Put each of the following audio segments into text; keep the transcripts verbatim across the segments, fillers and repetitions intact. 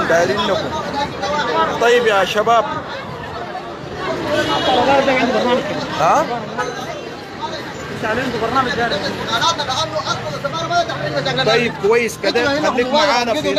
دايرين لكم. طيب يا شباب ها؟ طيب كويس كده خليك معانا في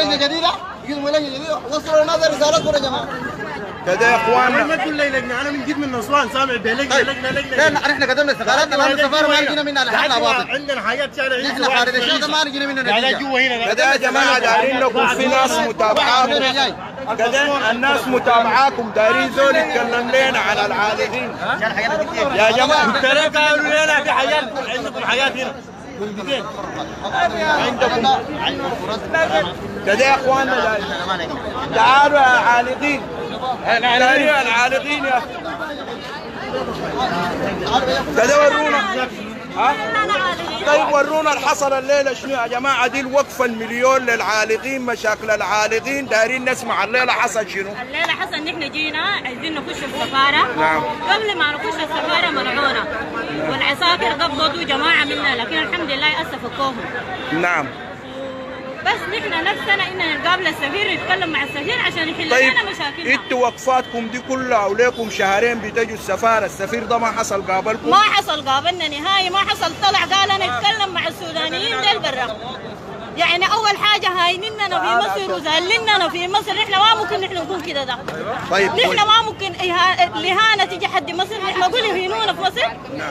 وصلوا لنا رسالتكم يا جماعه كده يا اخواننا. ما كل لجنه انا من جد من اسوان سامع بلجنه لجنه لجنه. لا احنا قدمنا استقالاتنا لان السفاره ما لقينا منها لحقنا باطل. عندنا حاجات شارع احنا حارة الشهداء ما لقينا منها نتيجه. جوا هنا كده يا جماعه دايرين لكم في ناس متابعاكم كده الناس متابعاكم دايرين زول يتكلم لنا على العالقين يا جماعه. ترى قالوا لنا في حاجات عندكم حاجات هنا عندكم كده يا اخواننا تعالوا يا عالقين دايرين العالقين يا كده ورونا ها. طيب ورونا اللي حصل الليله شنو يا جماعه. دي الوقفه المليون للعالقين مشاكل العالقين دايرين نسمع الليله حصل شنو. الليله حصل ان احنا جينا عايزين نخش السفاره. نعم. قبل ما نخش السفاره منعونا والعساكر قبضوا جماعه منا لكن الحمد لله هسه فكوهم. نعم. بس نحن نفسنا ان نقابل السفير نتكلم مع السفير عشان يحل طيب لنا مشاكلنا. انتوا وقفاتكم دي كلها وليكم شهرين بتجوا السفاره، السفير ده ما حصل قابلكم؟ ما حصل قابلنا نهائي، ما حصل. طلع قال انا اتكلم مع السودانيين ديل برا. يعني اول حاجه هاينيننا في مصر وزاليننا في مصر. نحن ما ممكن نحن نكون كده ده. طيب نحن ما ممكن الاهانه تيجي حد مصر نحن نقول يهينونا في مصر. نعم.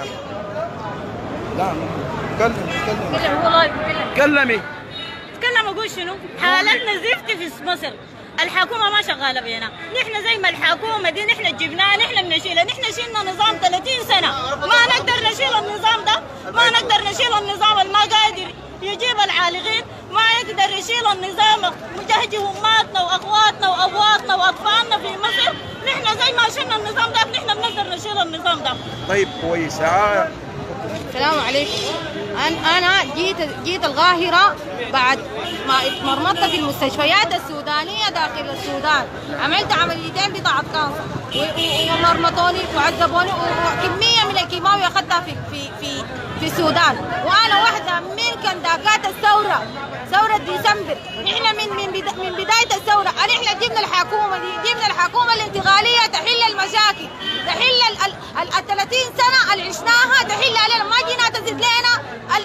لا كلمي كلمي كلم والله كلمي تكلم. اقول شنو؟ حالتنا زفت في مصر. الحكومه ما شغاله بينا، نحن زي ما الحكومه دي نحن جبناها نحن بنشيلها. نحن شلنا نظام ثلاثين سنه ما نقدر نشيل النظام ده، ما نقدر نشيل النظام اللي ما قادر يجيب العالقين، ما يقدر يشيل النظام مجهز اماتنا واخواتنا وابواتنا واطفالنا في مصر. نحن زي ما شلنا النظام ده نحن بنقدر نشيل النظام ده. طيب كويس. ها السلام عليكم. أنا جيت جيت القاهرة بعد ما اتمرمطت في المستشفيات السودانية داخل السودان. عملت عمليتين بطاعة كانسر ومرمطوني وعذبوني وكمية من الكيماوي أخذتها في في في في السودان. وأنا واحدة من كنداكات الثورة، ثورة ديسمبر. نحن من من من بداية الثورة نحن جبنا الحكومة دي، جبنا الحكومة الانتقالية تحل المشاكل، تحل ال ثلاثين سنة اللي عشناها تحل علينا. ما جينا تزيد لنا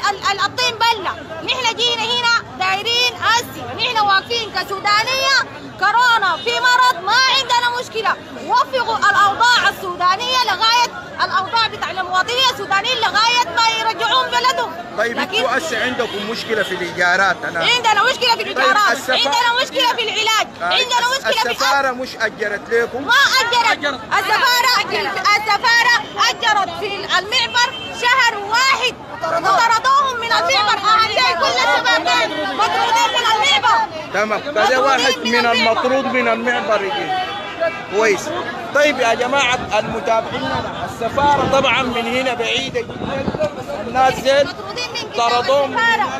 الطين بلة. نحن جينا هنا دايرين هسي نحن واقفين كسودانية كورونا في مرض ما عندنا مشكلة. وفقوا الأوضاع السودانية لغاية الأوضاع بتاع المواطنين السودانيين لغاية ما يرجعون بلدهم. طيب انتوا هسه عندكم مشكلة في الإيجارات. أنا عندنا مشكلة في الإيجارات. طيب السفا... عندنا مشكلة في العلاج. آه. عندنا مشكلة السفارة في مش أجرت لكم؟ ما أجرت. السفارة السفارة أجرت في المعبر شهر واحد وطردوهم من المعبر. أهل كل السفارتين مطرودين من المعبر. تمام. كذا واحد من المطرود من المعبر يجي. كويس. طيب يا جماعة المتابعين السفارة طبعا من هنا بعيدة جدا. الناس زين طردوهم.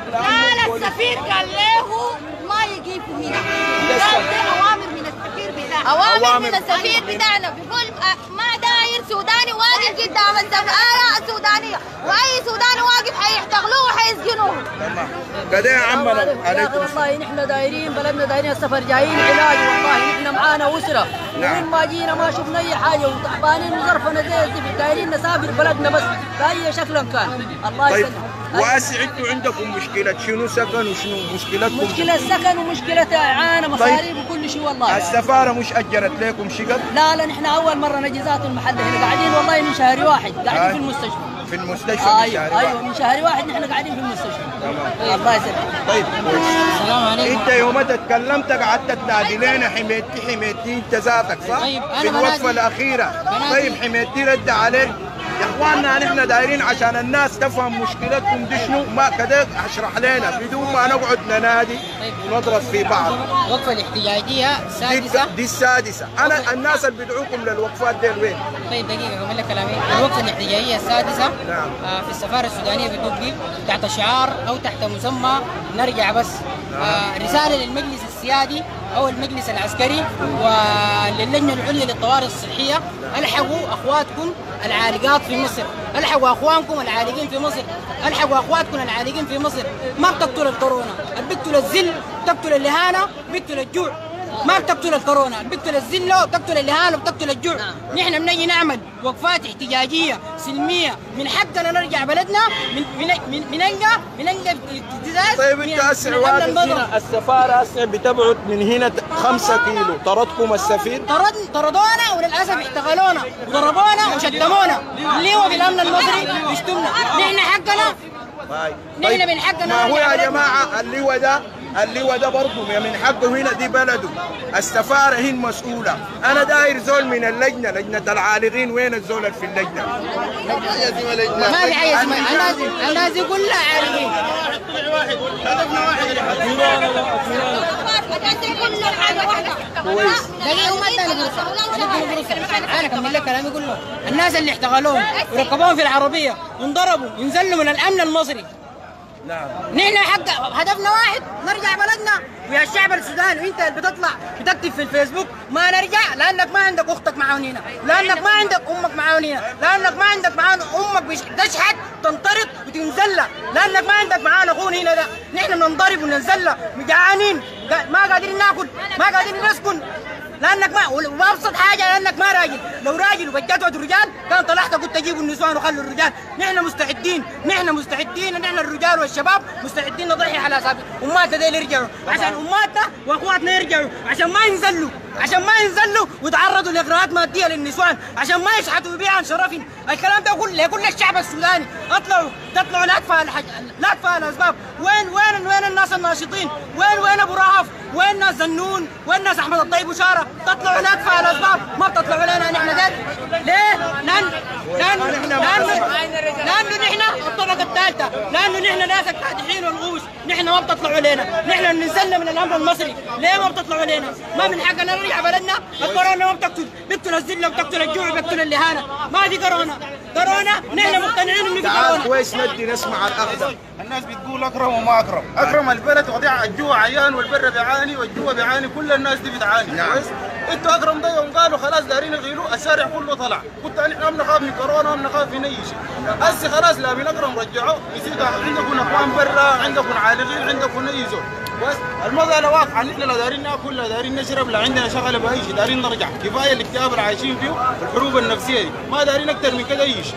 قال السفير قال له ما يجيبوا هنا. قال دي أوامر من السفير بتاعنا. أوامر من السفير بتاعنا بيقول ما داير سوداني واقف قدام السفارة السودانية وأي سوداني واقف حيحتغلوه وحيسجنوه. تمام. كده يا عمنا عليكم. والله نحن دايرين بلدنا دايرين السفر جايين علاج. والله نحن معانا أسرة. نعم. ومن ما جينا ما شفنا أي حاجة وتعبانين وظرفنا زي الزفت. دايرين نسافر بلدنا بس بأي شكل كان. الله طيب يسلمك. وهسه انتوا عندكم مشكلة شنو سكن وشنو مشكلتكم؟ مشكلة سكن ومشكلة إعانة مصاريف وكل شيء والله. السفارة مش أجرت لكم شقق؟ لا لا نحن أول مرة نجي ذات المحل هنا قاعدين والله من شهر واحد قاعدين آه. في المستشفى. في المستشفى آه من أيوة شهر أيوة واحد. من شهر واحد نحن قاعدين في المستشفى. تمام. الله يسلمك. طيب كويس. السلام عليكم. انت يوم تكلمت قعدت تنادي لنا حميتي حميتي انت ذاتك صح؟ طيب أنا في الوقفة بنادي. الأخيرة. بنادي. طيب حميتي رد عليك. يا اخواننا نحن دايرين عشان الناس تفهم مشكلتكم دي شنو ما كده اشرح لنا بدون ما نقعد ننادي ونضرب في بعض. الوقفة الاحتجاجية دي, السادسة. دي السادسة. انا الناس اللي بيدعوكم للوقفات دي وين؟ طيب دقيقة أكمل لك كلامي. الوقفة الاحتجاجية السادسة. نعم. آه في السفارة السودانية في دبي تحت شعار أو تحت مسمى نرجع بس. نعم. آه رسالة للمجلس السيادي أو المجلس العسكري وللجنة العليا للطوارئ الصحية. الحقوا أخواتكم العالقات في مصر، الحقوا أخوانكم العالقين في مصر، الحقوا أخواتكم العالقين في مصر. ما بتقتل الكورونا، بتقتل الذل، بتقتل الإهانة، بتقتل الجوع. ما بتقتل الكورونا، بتقتل الذله وبتقتل الاهانه وبتقتل الجوع. نحن بنجي نعمل وقفات احتجاجيه سلميه، من حقنا نرجع بلدنا من من من من انقى من انقى ابتزاز. طيب انت هسه واقف هنا السفاره هسه بتبعد من هنا خمسة كيلو، طردكم السفير؟ طرد طردونا وللاسف احتغلونا وضربونا وشتمونا. اللي هو في الامن المصري بيشتمنا، نحن حقنا نحن من حقنا. ما هو يا جماعه اللواء ده اللواء ده برضه من حقه هنا، دي بلده، السفاره هي المسؤوله. انا داير زول من اللجنه، لجنه العالقين، وين الزول اللي في اللجنه؟ ما في حاجه اسمها الناس الناس كلها عالقين. هدفنا واحد كويس. دقيقه وما اداني فرصه، انا اكمل لك كلامي كله. الناس اللي احتغلوهم وركبوهم في العربيه انضربوا ينزلوا من الامن المصري. نعم. نحن حق هدفنا واحد، نرجع بلدنا. ويا الشعب السوداني، وانت اللي بتطلع بتكتب في الفيسبوك ما نرجع، لانك ما عندك اختك معاون هنا، لانك ما عندك امك معاون هنا، لانك ما عندك معانا امك تشحت تنطرد وتنزلها، لانك ما عندك معانا اخونا هنا. ده نحن بننضرب وننزلها جعانين، ما قادرين ناكل، ما قادرين نسكن، لانك ما وابسط حاجه لانك ما راجل. لو راجل وبجدعوا الرجال كان طلعت قلت تجيبوا النسوان وخلوا الرجال. نحن مستعدين، نحن مستعدين، نحن الرجال والشباب مستعدين نضحي على حساب اماتنا ديل يرجعوا، عشان اماتنا واخواتنا يرجعوا، عشان ما ينزلوا، عشان ما ينزلوا ويتعرضوا لاغراءات ماديه للنسوان، عشان ما يشحتوا ويبيعوا عن شرفهم. الكلام ده كله لكل الشعب السوداني. اطلعوا تطلعوا لا تدفعوا الحاج، لا تدفعوا الاسباب. وين وين وين الناس الناشطين؟ وين وين ابو رهف؟ وين ناس زنون؟ وين ناس احمد الطيب وشاره؟ تطلعوا لا تدفعوا الاسباب، ما بتطلعوا لنا نحن ذات. ليه؟ لان لانه لانه لانه نحن الطبقه الثالثه، لانه نحن ناس الكادحين والغوش، نحن ما بتطلعوا لنا، نحن بننزلنا من الامن المصري. ليه ما بتطلعوا لنا؟ ما من حقنا نرجع بلدنا. الكورونا ما بتقتل، بتقتل الذله وبتقتل الجوع وبتقتل الاهانه. ما دي كورونا، كورونا نحن مقتنعين انه في كورونا. كويس ندي نسمع الاخضر. الناس بتقول اكرم وما اكرم، اكرم البلد وضيع الجوع عيان والبر بيعاني والجوع بيعاني، كل الناس دي بتعاني. نعم. كويس؟ انتوا اكرم ده يوم قالوا خلاص دارين يغيلوا الشارع كله طلع، كنت احنا بنخاف من كورونا وبنخاف من اي شيء. هسه خلاص لا من اكرم رجعوا يزيدوا، عندكم اخوان برا، عندكم عالقين، عندكم اي زول. بس المسألة واضحة، نحن لا دارين ناكل، لا دارين نشرب، لا عندنا شغله باي شيء، دارين نرجع. كفايه الاكتئاب اللي عايشين فيه والحروب النفسيه دي، ما دارين اكثر من كده اي شيء.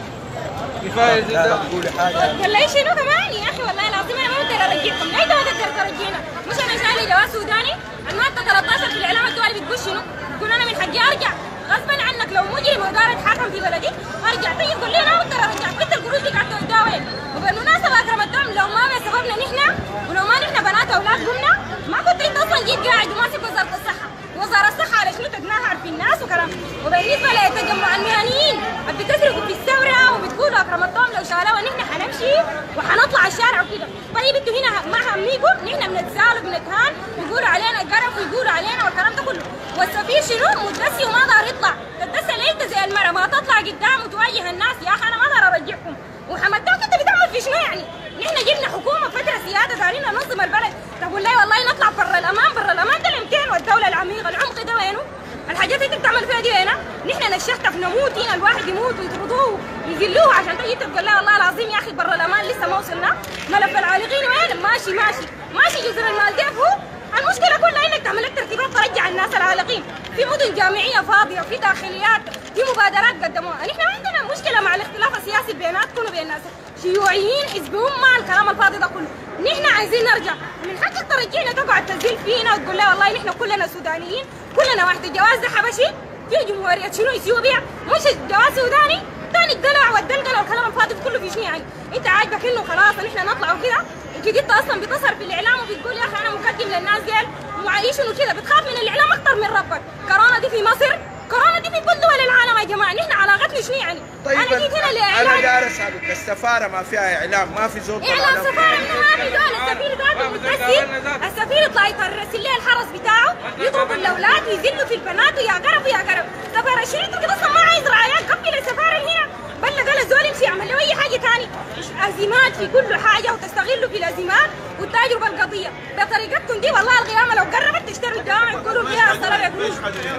كفايه جدا. تقولي حاجه. والله شنو كمان يا اخي، والله العظيم انا ما بقدر ارجعكم، لا انت ما تقدر ترجعنا. مش انا شايله جواز سوداني، الماده ثلاثة عشر في الاعلام الدولي بتقول شنو؟ تقول انا من حقي ارجع غصبا عنك. لو مجرم ودار اتحاكم في بلدي ارجع. طيب قول لي انا بقدر ارجع، انت القروش دي قاعده توديها وين؟ وبالمناسبه اكرم الدم لو ما بسببنا نحن ولو ما نحن بنات اولاد قمنا، ما كنت انت اصلا جيت قاعد وماسك وزاره الصحه. وزاره الصحه على شنو تقنعها عارفين الناس وكلام. وبالنسبه لتجمع المهنيين بتسرقوا في الثوره وبتقولوا اكرم الدم لو شالوها نحن حنمشي وحنطلع الشارع وكده. طيب انتوا هنا ما هميكم، نحن بنتسال وبنتهان، بيقولوا علينا قرف ويقولوا علينا والكلام ده كله. والسفير شنو مدسي وما دار يطلع، تدسي ليه انت زي المرأة ما تطلع قدام وتواجه الناس. يا اخي انا ما دار ارجعكم. وحمداك انت بتعمل في شنو يعني؟ نحن جبنا حكومه فتره سياده دارين ننظم البلد، تقول لي والله نطلع برا الامان، برا الامان ده الامتحان والدوله العميقه، العمق ده وينه؟ الحاجات اللي انت بتعمل فيها دي هنا، نحن نشختف نموت هنا، الواحد يموت ويطردوه ويذلوه عشان تجي تقول لا والله العظيم يا اخي برا الامان لسه ما وصلنا. ملف العالقين وين؟ ماشي ماشي ماشي جزر المالديف هو. المشكله كلها انك تعمل لك ترتيبات ترجع الناس العالقين في مدن جامعيه فاضيه، في داخليات، في مبادرات قدموها. نحن ما عندنا مشكله مع الاختلاف السياسي بيناتكم وبين الناس، شيوعيين حزبهم مع الكلام الفاضي ده كله. نحن عايزين نرجع، من حقك ترجعنا تقعد تزيل فينا وتقول لا والله نحن كلنا سودانيين، كلنا واحد. الجواز ده حبشي في جمهوريه شنو اثيوبيا، مش جواز سوداني ثاني. الدلع والدلقله والكلام الفاضي كله في شنو يعني؟ انت عاجبك انه خلاص نحن نطلع وكده، وكده انت اصلا بتظهر في الاعلام وبتقول يا اخي انا مقدم للناس ديل ومعيشهم وكده، بتخاف من الاعلام اكثر من ربك. كورونا دي في مصر، كورونا دي في كل دول العالم يا جماعه، نحن علاقتنا شنو يعني؟ طيب انا جيت هنا لاعلام. انا جالس اسالك، السفاره ما فيها اعلام، ما في زول اعلام سفاره منه ما في دول. السفير ذاته متسي، السفير يطلع يرسل لي الحرس بتاعه يضرب الاولاد ويذلوا في البنات ويا قرف ويا قرف. سفاره شريته كده اصلا ما عايز رعايات، قبل السفاره هنا بلغ قال الزول يمشي يعمل له اي حاجه ثاني. ازمات في كل حاجه وتستغلوا في الازمات والتجربه القضيه بطريقتكم دي. والله القيامه لو قربت تشتروا الجامع تقولوا فيها الصلاه يا قروش،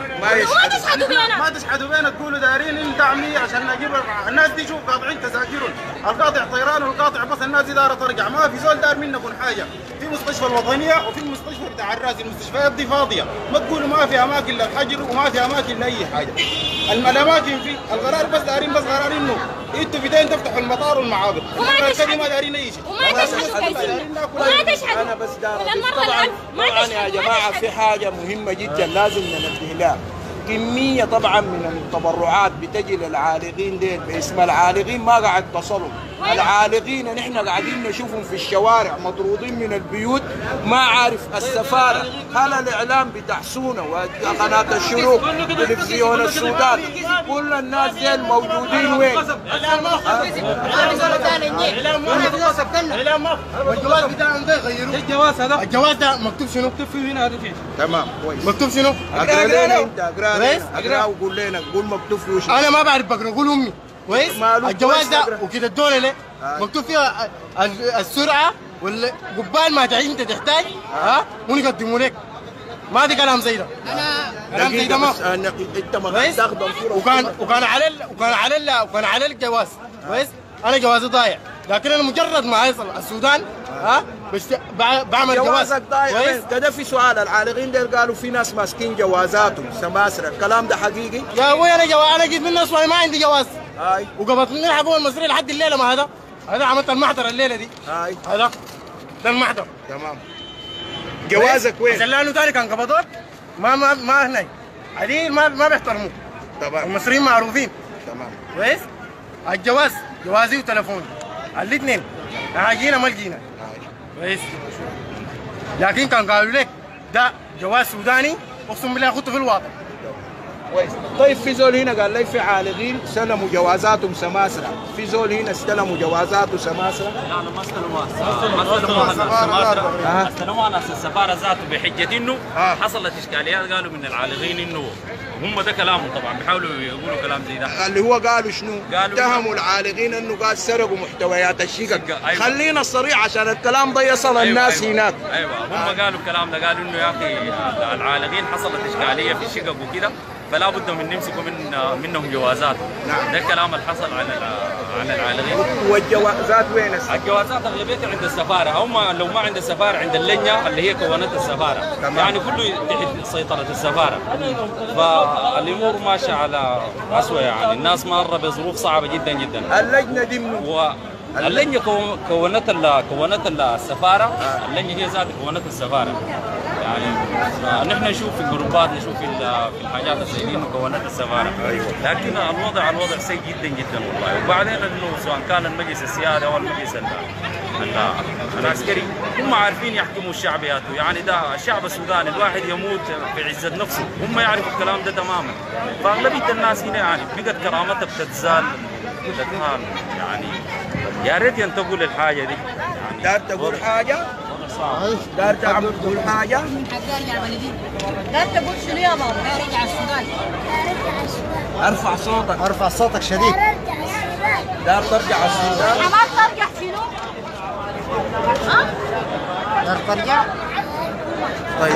ما تشحدوا بينا، ما تشحدوا بينا، تقولوا دارين ندعمي عشان نجيب الناس دي. شوف قاطعين تذاكرهم، القاطع طيران والقاطع بس، الناس دي دارة ترجع، ما في زول دار منكم حاجه. في مستشفى الوطنيه وفي المستشفى بتاع الراس. المستشفيات دي فاضيه، ما تقولوا ما في اماكن للحجر وما في اماكن لاي حاجه. الاماكن في القرار بس دارين بس قرار انه انتوا بدايه تفتحوا المطار والمعابر، وما تشحت ما دارين اي شيء وما تشحت كيسين وما تشحت. انا بس دار طبعا طبعا يا جماعه في حاجه مهمه جدا لازم ننبه لها. كميه طبعا من التبرعات بتجي للعالقين ديل باسم العالقين ما قاعد تصلوا. العالقين نحن قاعدين نشوفهم في الشوارع مطرودين من البيوت، ما عارف السفاره هل الاعلام بتاع سونا وقناه الشروق تلفزيون السودان كل الناس ديل موجودين وين؟ الجواز بتاعهم ده غيروه. الجواز هذا الجواز ده مكتوب شنو؟ مكتوب فيه هنا هذا فيه. تمام كويس. مكتوب شنو؟ اقرا لنا انت اقرا لنا اقرا وقول لنا قول مكتوب فيه شنو. انا ما بعرف بقرا قول امي. كويس؟ الجواز ده وكده الدولة ليه؟ مكتوب فيها السرعة والقبال ما تعيش انت تحتاج ها ونقدموا لك. ما دي كلام زي ده. انا كلام زي ده ما انت ما تستخدم وكان وكان على وكان على وكان على الجواز. كويس؟ انا جوازي ضايع، لكن انا مجرد ما اوصل السودان ها بعمل جواز. جوازك ضايع. كده في سؤال العالقين دول قالوا في ناس ماسكين جوازاتهم سماسرة، الكلام ده حقيقي؟ يا ابوي انا جواز انا جيت من اسوان ما عندي جواز. هاي وقبضت من الحكومه المصريه لحد الليله ما هذا هذا عملت المحضر الليله دي. هاي هذا ده المحضر. تمام. جوازك وين؟ عشان لانه ثاني كان قبضوك ما ما ما هنا عديل ما ما بيحترموك. تمام. المصريين معروفين. تمام. كويس؟ الجواز جوازي وتليفوني الاثنين حاجينا ما لقينا. كويس؟ لكن كان قالوا لك ده جواز سوداني اقسم بالله خدته في الواقع. كويس. طيب في زول هنا قال لي في عالقين استلموا جوازاتهم سماسرة، في زول هنا استلموا جوازاته سماسرة؟ لا انا ما استلموها ما استلموها سماسرة، استلموها ناس السفارة ذاته بحجة انه حصلت اشكاليات قالوا من العالقين انه هم ده كلامهم طبعا بيحاولوا يقولوا كلام زي ده. اللي هو قالوا شنو؟ قالوا اتهموا العالقين انه قال سرقوا محتويات الشقق. أيوة. خلينا الصريح عشان الكلام ده يصل أيوة الناس أيوة هناك. ايوه هم قالوا الكلام ده، قالوا انه يا اخي العالقين حصلت اشكالية في الشقق وكده فلا بد من نمسكوا من منهم جوازات. نعم. ده الكلام اللي حصل على على العالقين. والجوازات وين؟ الجوازات اغلبيتها عند السفاره، هم لو ما عند السفاره عند اللجنه اللي هي كونت السفاره. تمام. يعني كله تحت سيطره السفاره. فالامور ماشيه على اسوء، يعني الناس مره بظروف صعبه جدا جدا. اللجنه دي منو؟ اللجنه كونت كونت السفاره، اللجنه هي ذات كونت السفاره. يعني نحن نشوف في الجروبات نشوف في في الحاجات زي دي مكونات السفاره. أيوة. لكن الوضع الوضع سيء جدا جدا والله. وبعدين انه سواء كان المجلس السيادي او المجلس العسكري هم عارفين يحكموا الشعبياته، يعني ده الشعب السوداني الواحد يموت في عزه نفسه، هم يعرفوا الكلام ده تماما. فاغلبيه الناس هنا يعني بقت كرامتها بتتزال بتتهان. يعني يا ريت ينتبهوا للحاجه دي. يعني دار تقول حاجه؟ دار تقول حاجه؟ دار تقول شنو يا بابا؟ ارجع السودان. ارفع صوتك. ارفع صوتك شديد. دار ترجع السودان. حماس ترجع شنو؟ ها؟ دار ترجع؟ طيب.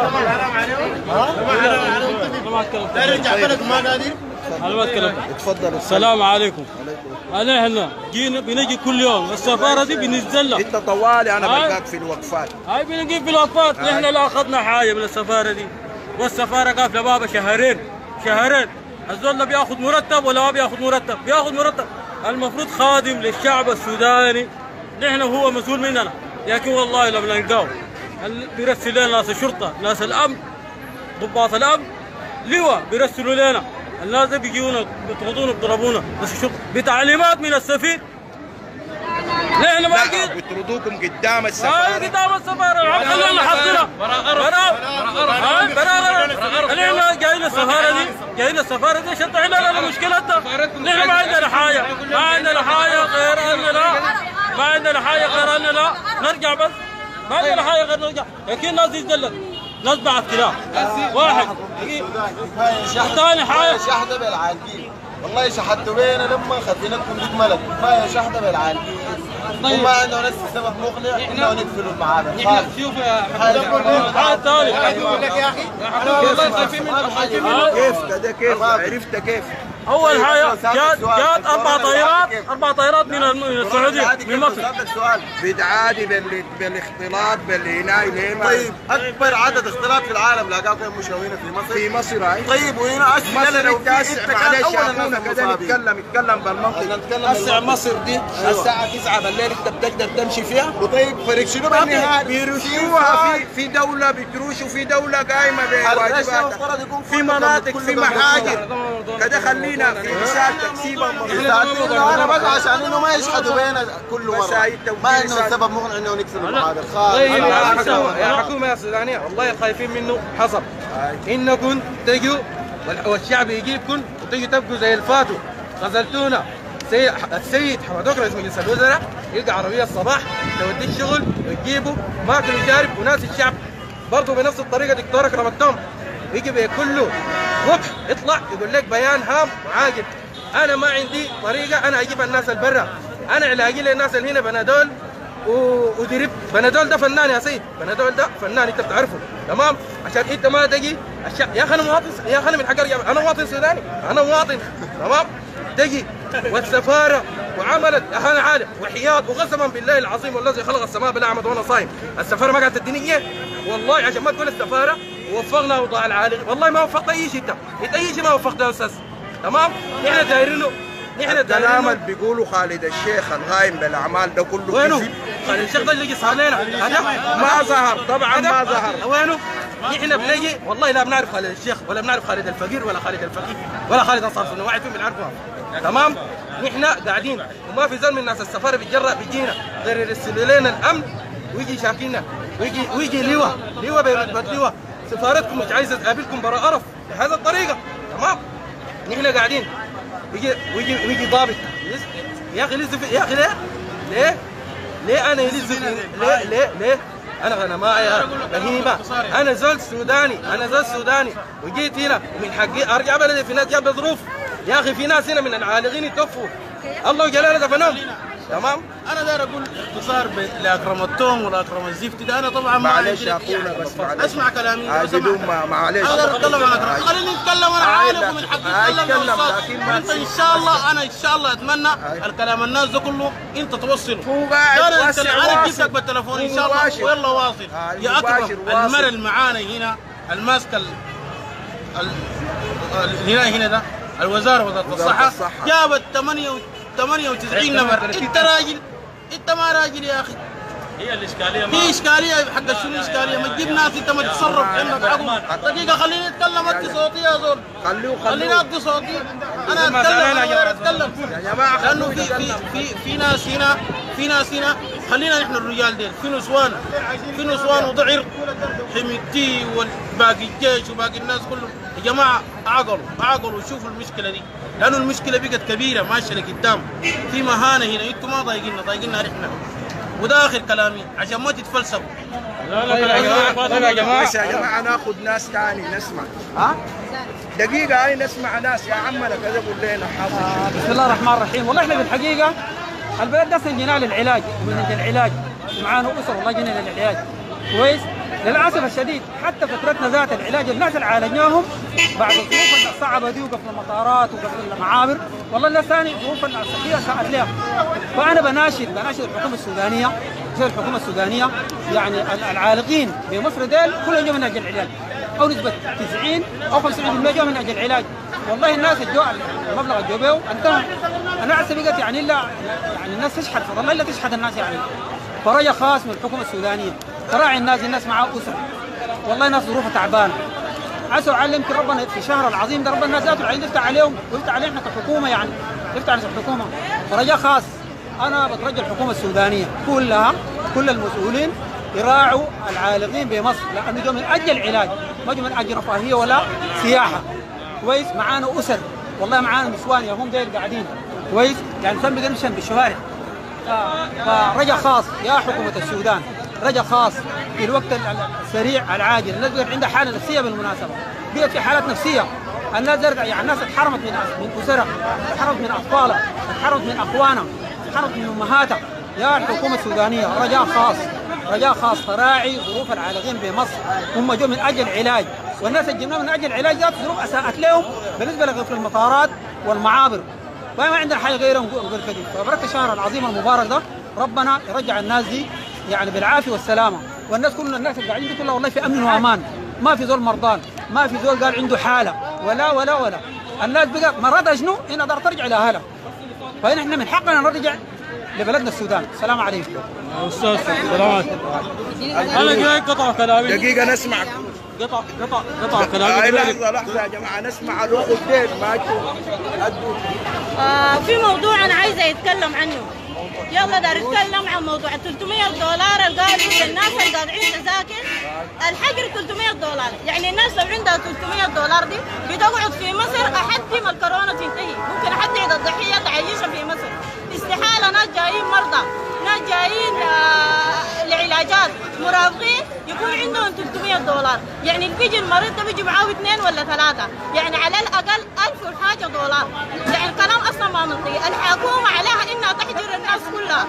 دار يرجع بلد ما قادر؟ انا ما اتكلم. اتفضل. السلام عليكم. انا هنا جينا بنجي كل يوم، السفاره دي بننزل لها. انت طوالي انا بلقاك في الوقفات. هاي بنجي في الوقفات، نحن لا اخذنا حاجه من السفاره دي، والسفاره قافله بابا شهرين شهرين، الزول لا بياخذ مرتب ولا ما بياخذ مرتب، بياخذ مرتب، المفروض خادم للشعب السوداني، نحن هو مسؤول مننا، لكن والله لما نلقاه بيرسل لنا ناس الشرطه، ناس الامن، ضباط الامن، لواء بيرسلوا لنا، الناس دي بيجيونا بيطردونا بيضربونا، بس الشرطه بتعليمات من السفير. نحن ما جينا بيطردوكم قدام السفاره. اي قدام السفاره، خلونا حاطينها براغر براغر براغر. نحن جايين السفاره دي، جايين السفاره دي عشان تحل لنا مشكلتنا. نحن ما عندنا حاجه، ما عندنا حاجه غير ان لا ما عندنا حاجه غير ان لا نرجع، بس ما عندنا حاجه غير نرجع. لكن الناس دي تدلل، ناس بعت كلام واحد ثاني حاجه شحده بالعالقين، والله شحدتوا بينا لما خزينتكم دي ملك، كفايه شحده بالعالقين. طيب. وما عندنا نفس سبب مقنع انه ندخلوا المعابر. نحن شوف يا حاجه ثانيه اقول لك يا اخي كيف كده كيف عرفت كيف؟ اول حاجه جات جات اربع طائرات اربع طائرات من السعوديه من مصر. سؤال بتعادي بالاختلاط بالهناي ليه؟ طيب اكبر عدد اختلاط في العالم لاقاكم مشاوينا في مصر. في مصر هاي. طيب وهنا اشياء لو التاسع معلش اخونا كده نتكلم نتكلم بالمنطق. هسه مصر دي الساعه تسعة بالليل انت بتقدر تمشي فيها؟ وطيب فريق شنو بالنهايه؟ بيرشوها في في دوله بتروش وفي دوله قايمه بواجباتها. في مناطق في محاجر كده خلينا في مساحه تكسيبها. انا بس عشان انه ما يشحدوا بينا كل مره ما انه سبب مقنع انه نكسر المحاضر خالص. يا حكومه يا سودانيه والله خايفين منه حصل انكم تجوا والشعب يجيبكم وتجوا تبقوا زي الفاتو غزلتونا. السيد حمدوك رئيس مجلس الوزراء يلقى عربيه الصباح تودي الشغل وتجيبه ماكل وشارب، وناس الشعب برضه بنفس الطريقه دكتور اكرم التوم يجي بكله وقت يطلع يقول لك بيان هام وعاجل. انا ما عندي طريقه انا اجيب الناس البرا، انا علاجي للناس اللي هنا بنادول ودرب. بنادول ده فنان يا سيد، بنادول ده فنان انت بتعرفه تمام، عشان انت ما تجي الشعب. يا اخي انا مواطن، يا اخي انا من حق ارجع، انا مواطن سوداني، انا مواطن تمام. تجي والسفاره وعملت انا عارف وحياة وقسما بالله العظيم والذي خلق السماء بلا عمد وانا صايم، السفاره ما قاعده تديني اياه والله. عشان ما تقول السفاره ووفقنا وضاع العالي، والله ما وفقت اي شيء. انت انت اي شيء ما وفقت يا استاذ تمام. نحن دايرينه نحن الكلام اللي بيقولوا خالد الشيخ الغايم بالاعمال ده كله وينه؟ خالد الشيخ ده اللي صار لنا هذا ما ظهر طبعا ما ظهر. وينه؟ نحن بنجي والله لا بنعرف خالد الشيخ ولا بنعرف خالد الفقير ولا خالد الفقير ولا خالد انصار سنه، واحد فيهم بنعرفها تمام. نحن قاعدين وما في زول من الناس السفاره بيتجرأ بيجينا غير يرسلوا لنا الامن ويجي شاكينا ويجي ويجي لواء لواء برتبه لواء سفارتكم مش عايزه تقابلكم برا قرف بهذا الطريقه تمام. نحن قاعدين ويجي ويجي ويجي ضابط يا اخي لسه يا اخي ليه؟ ليه؟ ليه انا لسه ليه ليه ليه؟ انا غنماء بهيمه، انا زول سوداني، انا زول سوداني وجيت هنا ومن حقي ارجع بلدي. في ناس جاب ظروف يا اخي، في ناس هنا من العالقين يتوفوا الله جلاله دفنهم تمام. انا داير اقول باختصار لاكرم التوم ولاكرم الزفت ده. انا طبعا ما معلش يا اخونا بس معلش اسمع كلامي معلش انا داير اتكلم عن اكرم. خليني اتكلم انا عارف ومن حقي اتكلم يا استاذ. انت ان شاء الله انا ان شاء الله اتمنى الكلام الناس ده كله انت توصله. هو قاعد انا جبتك بالتليفون ان شاء الله ويلا واصل يا اكرم. المرء المعاني هنا الماسكه هنا هنا ده الوزاره وزاره الصحه جابت ثمانية وتسعين نفر. انت راجل انت ما راجل يا اخي. هي الاشكاليه في اشكاليه حق شنو اشكاليه؟ ما تجيب ناس انت ما تتصرف عندك عقل. دقيقه خليني اتكلم ادي صوتي يا زول. خليه خليني ادي صوتي انا اتكلم انا غير اتكلم يا جماعه. لانه في في في في ناس هنا في ناس هنا خلينا نحن الرجال ديل في نسوان في نسوان وضعر حميدتي وباقي الجيش وباقي الناس كلهم. يا جماعه اعقلوا اعقلوا شوفوا المشكله دي، لانه المشكله بقت كبيره ماشيه لقدام. في مهانه هنا انتم ما ضايقيننا ضايقيننا نحن. وده اخر كلامي عشان ما تتفلسفوا. لا لا يا جماعه يا جماعه بس يا جماعه ناخذ ناس ثاني نسمع. ها دقيقه هاي نسمع ناس يا عمنا كذا قول لنا حاضر. بسم الله الرحمن الرحيم. والله احنا بالحقيقه البلد ده جينا للعلاج ومن العلاج ومعانا اسر والله جينا للعلاج كويس. للاسف الشديد حتى فترتنا ذات العلاج الناس اللي عالجناهم بعد الظروف الصعبه دي وقفل المطارات وقفل المعابر والله الناس ثاني ظروف الصحيه ساءت لها. فانا بناشد بناشد الحكومه السودانيه زي الحكومه السودانيه يعني العالقين بمصر ديل كلهم من اجل العلاج او نسبه تسعين او خمسين بالمئة من اجل العلاج. والله الناس الجو المبلغ الجوبيو انتهى. انا احسب بقت يعني الا يعني الناس تشحد فضل الا تشحد الناس يعني. فرجا خاص من الحكومه السودانيه تراعي الناس، الناس معاه اسره والله ناس ظروفها تعبانه. عسوا علم يمكن ربنا في الشهر العظيم ده ربنا الناس ذاته العين يفتح عليهم ويفتح علينا كحكومه يعني يفتح على الحكومه. فرجاء خاص انا بترجى الحكومه السودانيه كلها كل المسؤولين يراعوا العالقين بمصر لانه جو من اجل العلاج ما جو من اجل رفاهيه ولا سياحه كويس. معانا اسر والله معانا نسوان يا هم ديل قاعدين كويس يعني سن بنمشي بالشوارع. فرجاء خاص يا حكومه السودان رجاء خاص في الوقت السريع العاجل. الناس بقت عندها حاله نفسيه بالمناسبه بقت في حالات نفسيه. الناس يعني الناس اتحرمت من من اسرها اتحرمت من اطفالها اتحرمت من اخوانها اتحرمت من امهاتها. يا الحكومه السودانيه رجاء خاص رجاء خاص تراعي ظروف العالقين بمصر هم جو من اجل علاج والناس اللي جبناهم من اجل العلاج ذات ظروف اساءت لهم بالنسبه لقفل المطارات والمعابر، فما عندنا حاجه غيرهم غير كده. فبركه الشهر العظيم المبارك ده ربنا يرجع الناس دي يعني بالعافيه والسلامه، والناس كل الناس اللي قاعدين دي كلها والله في امن وامان، ما في زول مرضان، ما في زول قال عنده حاله ولا ولا ولا. الناس بقى مرضها شنو؟ انها تقدر ترجع لاهلها. فنحن من حقنا نرجع لبلدنا السودان. السلام عليكم. استاذ السلام عليكم. انا جاي قطع كلامي. دقيقه نسمعك. قطع قطع قطع كلامي. لحظه لحظه يا جماعه نسمع الاخ الدين ما آه في موضوع انا عايزه يتكلم عنه. يلا دار اتكلم عن موضوع ال ثلاثمية دولار اللي قالوا للناس اللي قاطعين تذاكر الحجر ثلاثمية دولار، يعني الناس لو عندها ثلاثمية دولار دي بتقعد في مصر لحد ما الكورونا تنتهي، ممكن حد عند الضحيه تعيشها في مصر. استحاله ناس جايين مرضى، ناس جايين آه لعلاجات، مرافقين يكون عندهم ثلاثمية دولار، يعني اللي بيجي المريض ده بيجي معاه اثنين ولا ثلاثه، يعني على الاقل ألف وحاجه دولار، يعني الكلام اصلا ما منطقي. الحكومه عليها انها تحجر الناس كلها.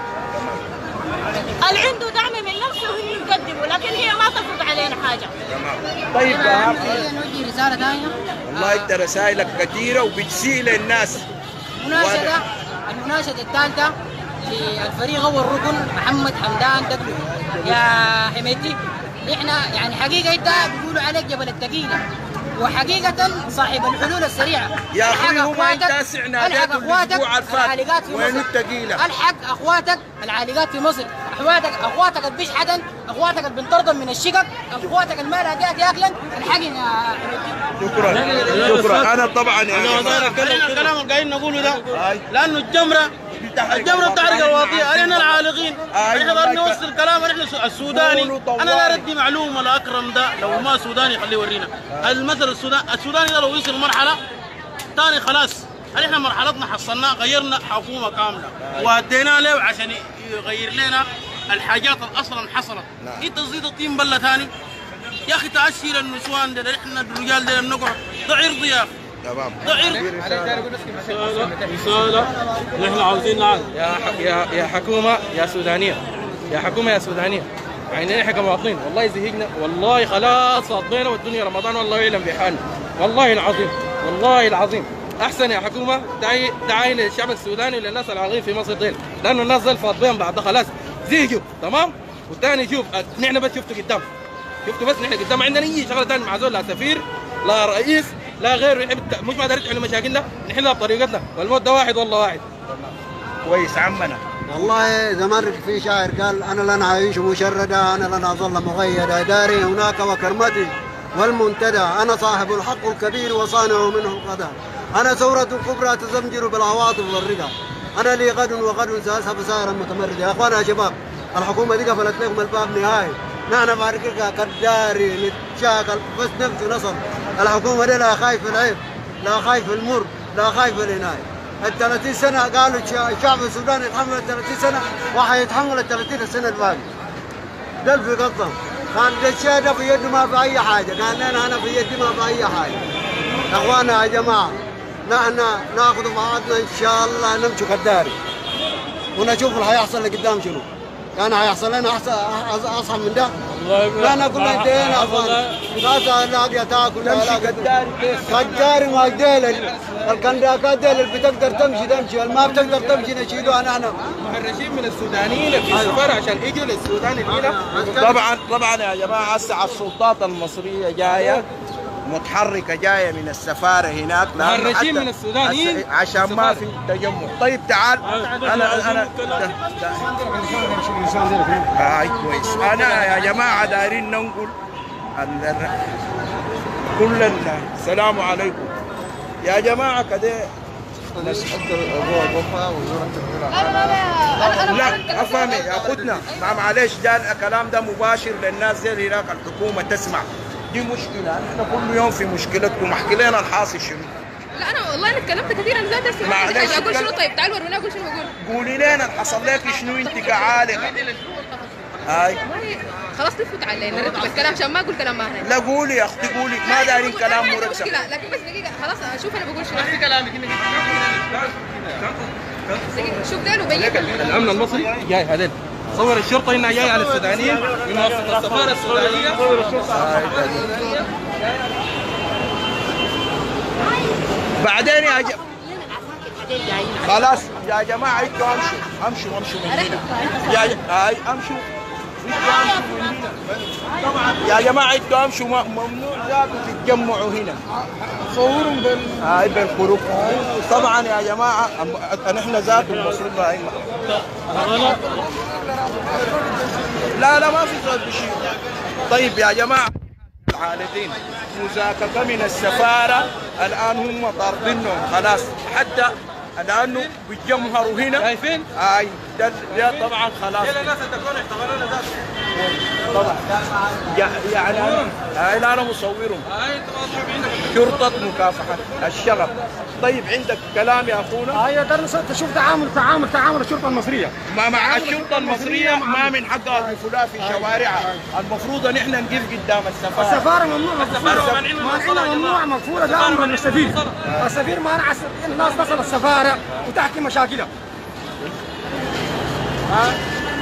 اللي عنده دعم من نفسه هو يقدمه، لكن هي ما تفرض علينا حاجه. طيب يا اخي نودي رساله ثانيه. والله انت رسائلك كثيره وبتسيء للناس. مناشده المناشده الثالثه للفريق اول ركن محمد حمدان دقلو. يا حميدتي احنا يعني حقيقه انت بيقولوا عليك جبل الثقيله، وحقيقة صاحب الحلول السريعة. يا أخي هو أنت تاسعنا الحق أخواتك العالقات في وين مصر. الثقيلة؟ الحق أخواتك العالقات في مصر، أخواتك أخواتك اللي بيشحتن، أخواتك اللي بنطردهم من الشقق، أخواتك اللي ما لاقيك ياكلن، الحقنا. شكرا شكرا. أنا طبعا يعني الكلام اللي قاعدين نقوله ده لأنه الجمرة الجمرة بتحرق الواطية، علينا العالقين. احنا بدنا نوصل كلام احنا السوداني. انا لا ردي معلومة لاكرم ده لو ما سوداني خليه يورينا. المثل السوداني السوداني ده لو يوصل مرحلة ثاني خلاص، احنا مرحلتنا حصلناها، غيرنا حكومة كاملة وادينا له عشان يغير لنا الحاجات اللي اصلا حصلت. انت تزيد الطين بله ثاني يا اخي، تأشير النسوان ده احنا الرجال ده بنقعد ده عرض يا اخي. تمام. رسالة نحن عاوزين نعرف يا يا يا حكومة يا سودانية، يا حكومة يا سودانية، يعني نحن كمواطنين والله زهقنا، والله خلاص فضينا والدنيا رمضان والله يعلم بحالنا، والله العظيم والله العظيم. احسن يا حكومة تعي تعاين للشعب السوداني وللناس العاغين في مصر ديل، لانه الناس ديل فاضيين بعد خلاص زهقوا. تمام. والثاني شوف نحن بس شفتوا قدام، شفتوا بس نحن قدام، عندنا اي شغله ثانيه مع زول لا سفير لا رئيس لا غيره يحب، مش ما دارين نحل مشاكلنا، نحلها بطريقتنا، والموت ده واحد والله واحد. كويس عمنا. والله زمان في شاعر قال انا لن اعيش مشردا، انا لن اظل مغيدا، داري هناك وكرمتي والمنتدى، انا صاحب الحق الكبير وصانع منه القدر، انا ثورة كبرى تزمجر بالعواطف والرضا، انا لي غد وغد ساسحب سائرا متمردا. يا اخوانا يا شباب الحكومه دي قفلت لكم الباب نهائي، نحن معركتها كالداري نتشاكل بس نفسي نصر. الحكومه دي لا خايف العيب، لا خايف المر، لا خايف العنايه. ال ثلاثين سنه قالوا الشعب السوداني يتحمل ال ثلاثين سنه وحيتحمل ال ثلاثين السنه الباقي. ده في قصه كان الشيء ده في يده ما في اي حاجه، قال لنا انا في يدي ما في اي حاجه. يا اخوانا يا جماعه نحن ناخذ بعضنا ان شاء الله نمشي كالداري ونشوف اللي حيحصل اللي قدام شنو. كان هيحصل لنا احسن اصعب من ده. لا ناكل ايدينا لا لاقيه تاكل لا قداري ما قديل الكنداكات ديل اللي بتقدر تمشي تمشي، اللي ما بتقدر تمشي نشيلوها نحن. محرشين من السودانيين في السفاره عشان يجوا للسودان هنا. طبعا طبعا يا جماعه هسه السلطات المصريه جايه متحركه جايه من السفاره هناك، محرشين من السودانيين عشان ما في تجمع. طيب تعال انا انا هاي كويس. انا يا جماعه دايرين ننقل كل السلام عليكم يا جماعه كده. لا لا افهمي يا اخوتنا، ما معلش ده الكلام ده مباشر للناس زي هناك، الحكومه تسمع. دي مشكله، احنا كل يوم في مشكلتكم، احكي لنا الحاصل شنو. لا انا والله انا اتكلمت كثير، انا ذات نفسي اقول شنو. طيب تعالوا ورونا اقول شنو بقول. قولي لنا اللي حصل لك شنو انت كعالقه. هاي خلاص نفوت علينا نرتب الكلام عشان ما اقول كلام ما هنا. لا قولي يا اختي قولي، ما دارين كلام مرتب. مشكله لكن بس دقيقه خلاص شوف انا بقول شنو. في كلامك شوف ده وبين الامن المصري جاي هذول صور الشرطه انها جايه على السودانيين من وسط السفاره السودانيه. بعدين يا جماعة خلاص يا جماعة انتوا امشوا امشوا امشوا من هنا يا هاي امشوا طبعا يا جماعة انتوا امشوا ممنوع ذاته تتجمعوا هنا صورهم بال هاي بالخروج طبعا يا جماعة نحن ذاته المفروض هاي لا لا ما في صوت بشيء. طيب يا جماعة العالقين مزاككة من السفارة الآن هم طاردينهم خلاص حتى لأنه بيتجمهروا هنا شايفين؟ اي ده, ده طبعا خلاص كل الناس تكون اعتبرونا ذات طبعا يعني انا هاي لا انا مصورهم شرطة مكافحة الشغب. طيب عندك كلام يا اخونا؟ هاي ده تشوف تعامل تعامل تعامل الشرطة المصرية ما مع الشرطة المصرية ما من حقها الفلاة في شوارعها، المفروض ان احنا نقف قدام السفارة. السفارة ممنوع مقفولة مانعينها ممنوع مقفولة ده امر من السفير. السفير مانع الناس تصل السفارة وتحكي مشاكلها. ها؟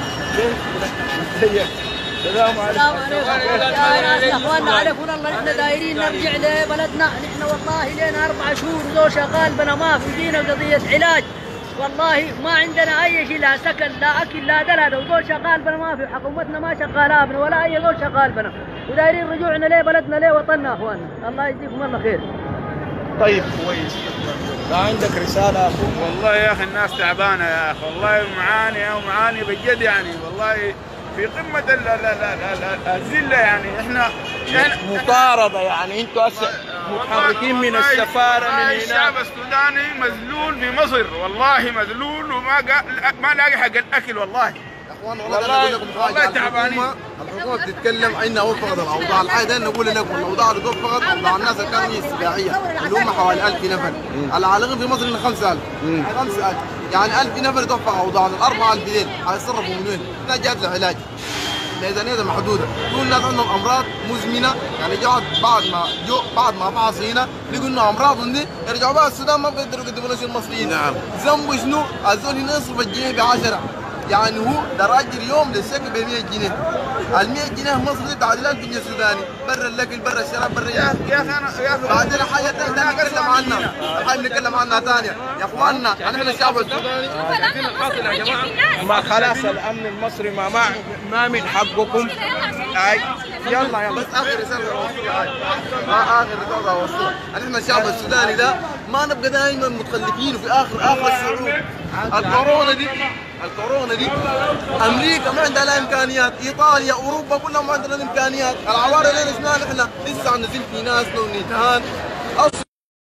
السلام عليكم. يا اخواننا عليكم الله نحن دايرين نرجع لبلدنا، نحن والله لنا اربع شهور ذو شغال بنا ما في جينا قضية علاج، والله ما عندنا اي شيء لا سكن لا اكل لا دلال وذو شغال بنا ما في حكومتنا ما شغاله بنا ولا اي ذو شغال بنا ودايرين رجوعنا لبلدنا لوطننا اخواننا الله يجزيكم الله خير. طيب كويس. لا عندك رسالة يا اخوي؟ والله يا اخي الناس تعبانة يا اخي والله معاني ومعاني بجد يعني والله في قمة لا لا لا لا الذلة يعني احنا مطاردة يعني انتوا هسه متحركين من السفارة من هنا. الشعب السوداني مذلول في مصر والله مذلول وما ما لاقي حق الاكل والله. اخوان والله والله تعبانين. الحكومه بتتكلم عندنا وفقت الاوضاع العادة نقول لكم الاوضاع اللي توفقت اوضاع الناس اللي كانت استباحيه اللي هم حوالي ألف نفر. العالقين في مصر إن خمسة آلاف خمسة آلاف يعني ألف نفر توفق اوضاعنا الأربعة ألف ديل هيتصرفوا من وين؟ لا جات له علاج ميزانيه محدوده. دول الناس عندهم امراض مزمنه يعني جات بعد ما جو بعد ما فحصوا هنا لقوا انه امراضهم دي يرجعوا بقى السودان ما بيقدروا يقدموا لنا المصريين. نعم ذنبه شنو؟ الزول هنا يصرف الجنيه ب عشرة يعني هو دراجة اليوم للسكن ب مية جنيه. ال مية جنيه مصري بعد ألف جنيه سوداني برا الاكل برا الشراب برا يا اخي يا اخي يا اخي بعدين حاجه ثانيه نتكلم عنها حاجه نتكلم عنها ثانيه يا اخواننا احنا الشعب السوداني يا جماعه ما خلاص الامن المصري ما ما, ما من حقكم. اي يلا يلا بس اخر رساله اوصلها ما اخر رساله اوصلها احنا الشعب السوداني ده ما نبقى دائما متخلفين في اخر اخر الشعوب. الكورونا دي الكورونا دي امريكا ما عندها لا امكانيات، ايطاليا اوروبا كلهم ما عندنا الامكانيات، العوارض اللي شفناها نحن لسه عم نزل في ناس لو نتهان اصلا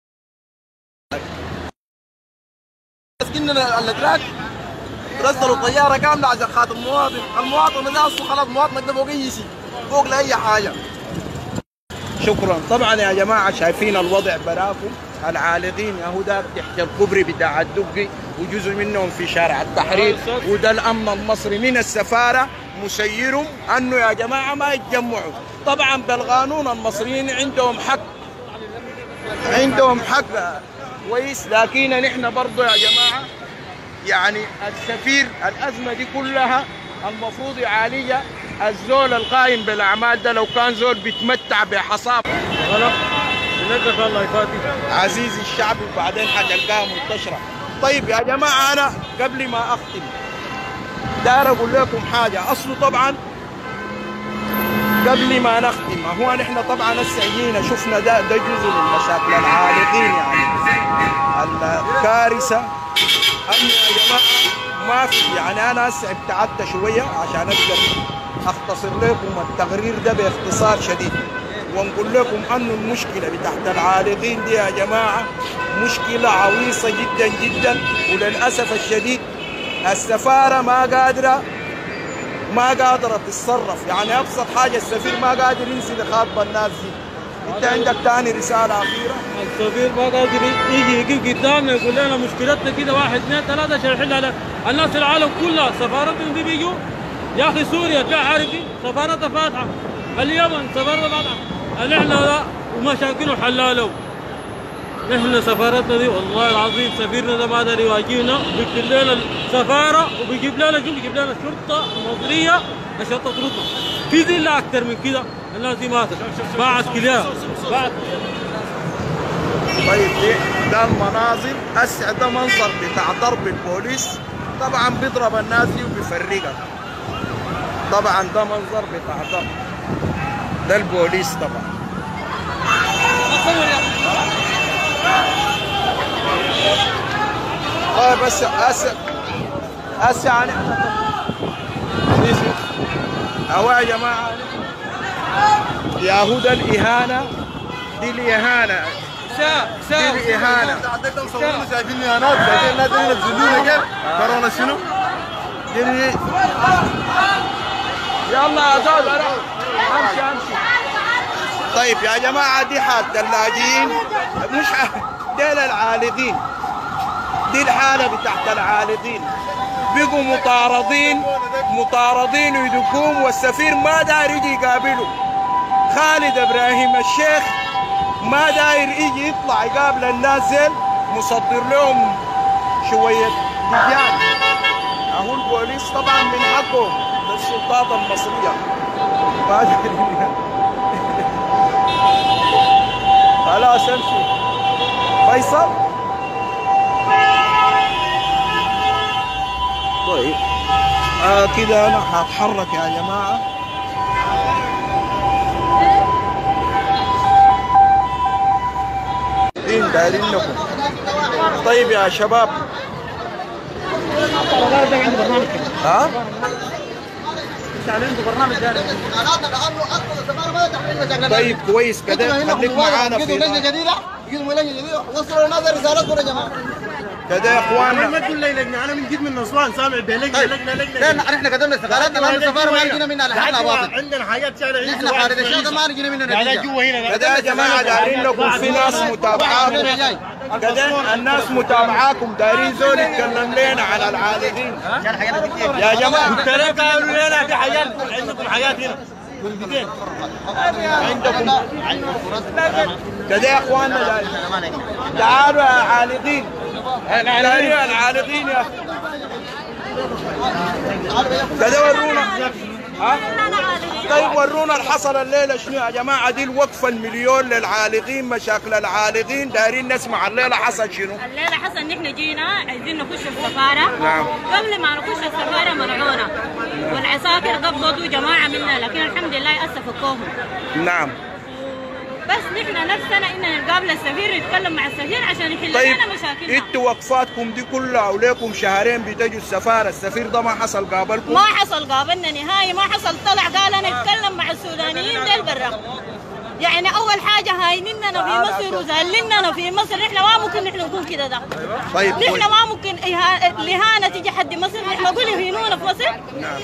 كنا الاتراك رسلوا طياره كامله عشان خاطر المواطن، المواطن ده اصلا خلاص مواطن ما فوق اي شيء فوق لاي حاجه. شكرا. طبعا يا جماعه شايفين الوضع براكم العالقين اهو ده تحت الكوبري بتاع الدقي وجزء منهم في شارع التحرير وده الامن المصري من السفاره مسيرهم انه يا جماعه ما يتجمعوا. طبعا بالقانون المصريين عندهم حق عندهم حق كويس، لكن نحن برضه يا جماعه يعني السفير الازمه دي كلها المفروض يعالجها الزول القائم بالاعمال ده. لو كان زول بيتمتع بحصاب نقف الله يفاتي عزيزي الشعبي وبعدين حتلقاها منتشره. طيب يا جماعه انا قبل ما اختم داير اقول لكم حاجه. اصله طبعا قبل ما نختم هو نحن طبعا هسه جينا شفنا ده ده جزء من مشاكل العالقين يعني الكارثه انه يا جماعه ما في يعني انا هسه ابتعدت شويه عشان اقدر اختصر لكم التقرير ده باختصار شديد ونقول لكم انه المشكله بتاعت العالقين دي يا جماعه مشكله عويصه جدا جدا، وللاسف الشديد السفاره ما قادره ما قادره تتصرف. يعني ابسط حاجه السفير ما قادر ينزل يخاطب الناس دي. انت عندك ثاني رساله اخيره؟ السفير ما قادر يجي يقف قدامنا يقول لنا مشكلتنا كده واحد اثنين ثلاثه عشان نحلها. الناس العالم كلها سفارتهم دي بيجوا يا اخي سوريا تلاقي عارفين سفارتها فاتحه، اليمن سفارتها فاتحه، نحن لا ومشاكله حلاله. نحن سفارتنا دي والله العظيم سفيرنا ده ما قدر يواجهنا، بيكتب لنا السفاره وبيجيب لنا شو بيجيب لنا شرطه مصريه عشان تطردنا. في ذله اكثر من كده الناس دي ماتت باعت كليها باعت. طيب دي ده المناظر. هسه ده منظر بتاع ضرب البوليس، طبعا بيضرب الناس دي وبيفرقها. طبعا ده منظر بتاع ضرب ده البوليس طبعا. طيب بس هسه هسه يعني اهو يا جماعه يهود الإهانة دي الإهانة دي الإهانة. شايفين إهانات، شايفين الناس اللي ينزلونا كيف؟ كورونا شنو؟ دي يلا يا زول امشي امشي. طيب يا جماعة دي حالة اللاجئين، مش ديل العالقين، دي الحالة بتاعت العالقين. بقوا مطاردين مطاردين ويدقوهم، والسفير ما داير يجي يقابله. خالد ابراهيم الشيخ ما داير يجي يطلع يقابل الناس زين، مصدر لهم شوية دجاج. اهو البوليس طبعا من حقه للسلطات المصرية. ما داير خلاص امشي فيصل. طيب آه كده انا هتحرك يا جماعه. دين دايرين لكم. طيب يا شباب ها طيب كويس كده خليك معانا في وصلوا لنا رسالتكم يا جماعه كده يا اخوانا. ما تقول لي لجنه، انا من جد من اسوان سامع بلجنه لجنه لجنه. لا احنا قدمنا استقالاتنا، ما السفاره ما لقينا منها لحد باطل. عندنا حاجات شارع احنا حارة الشرطه ما لقينا منها نتيجه. جوا هنا كده يا جماعه دايرين لكم في ناس متابعاكم. كده الناس متابعاكم دايرين زول يتكلم لنا على العالقين يا جماعه. ترى قالوا لنا في حاجات عندكم حاجات هنا عندكم كده يا اخواننا تعالوا يا عالقين. العالقين العالقين يا كده ورونا. ها طيب ورونا اللي حصل الليله شنو يا جماعه. دي الوقفه المليون للعالقين، مشاكل العالقين، دايرين نسمع الليله حصل شنو. الليله حصل ان احنا جينا عايزين نخش السفاره. نعم. قبل ما نخش السفاره منعونا والعساكر قبضوا جماعه منا، لكن الحمد لله هسه فكوهم. نعم. بس نحن نفسنا ان نقابل السفير نتكلم مع السفير عشان يحل طيب لنا مشاكلنا. انتوا وقفاتكم دي كلها وليكم شهرين بتجوا السفاره، السفير ده ما حصل قابلكم؟ ما حصل قابلنا نهائي، ما حصل. طلع قال انا اتكلم مع السودانيين ديل برا. يعني اول حاجه هاينيننا في مصر وزعلننا في مصر. نحن ما ممكن نحن نكون كده ده. طيب نحن ما ممكن الاهانه تيجي حد مصر. نحن نقول يهينونا في مصر. نعم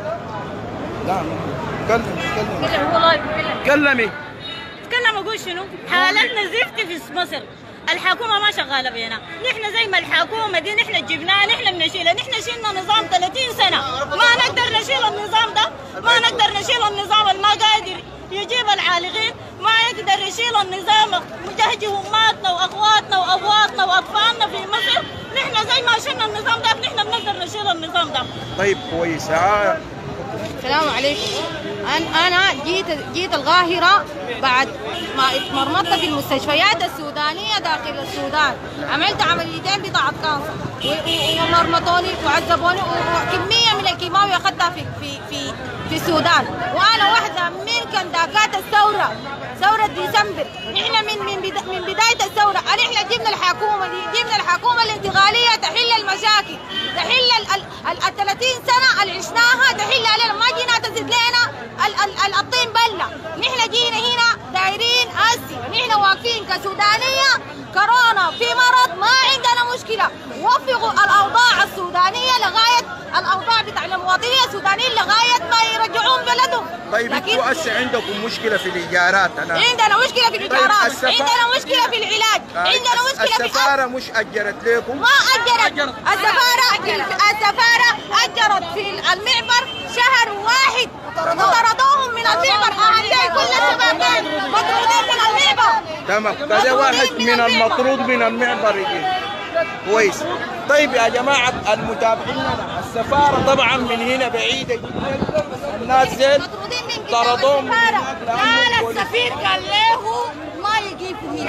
نعم. كلمي كلمي كلمي اتكلم اقول شنو؟ حالتنا زفت في مصر. الحكومه ما شغاله بينا، نحن زي ما الحكومه دي نحن جبناها نحن بنشيلها. نحن شلنا نظام ثلاثين سنه، ما نقدر نشيل النظام ده، ما نقدر نشيل النظام اللي ما قادر يجيب العالقين، ما يقدر يشيل النظام مجهز امهاتنا واخواتنا وابواتنا واطفالنا في مصر. نحن زي ما شلنا النظام ده نحن بنقدر نشيل النظام ده. طيب كويس. ها السلام عليكم. أنا أنا جيت جيت القاهرة بعد ما اتمرمطت في المستشفيات السودانية داخل السودان. عملت عمليتين بطاعة كانسر ومرمطوني وعذبوني وكمية من الكيماوي أخذتها في في في في السودان. وأنا واحدة من كنداكات الثورة، ثورة ديسمبر. نحن من من من بداية الثورة نحن جبنا الحكومة دي، جبنا الحكومة الانتقالية تحل المشاكل، تحل ال ثلاثين سنة اللي عشناها، تحل علينا. ما جينا تزيد لنا الطين بلة. نحن جينا هنا دايرين هسي، نحن واقفين كسودانية كورونا في مرض، ما عندنا مشكلة. وفقوا الأوضاع السودانية لغاية الأوضاع بتاع المواطنين السودانيين لغاية ما يرجعون بلدهم. طيب انتوا هسه عندكم مشكلة في الإيجارات. أنا عندنا مشكلة في الإيجارات. طيب عندنا مشكلة في العلاج. آه عندنا مشكلة في السفارة مش أجرت لكم؟ ما أجرت. السفارة السفارة أجرت في المعبر شهر واحد وطردوهم من المعبر. أهلي كل الشباب مطرودين من المعبر. تمام. كذا واحد من المطرود من المعبر يجي. كويس. طيب يا جماعة المتابعين، السفارة طبعا من هنا بعيدة جدا، الناس زين طردوهم. لا لا السفير قال له ما يجيبوا هنا.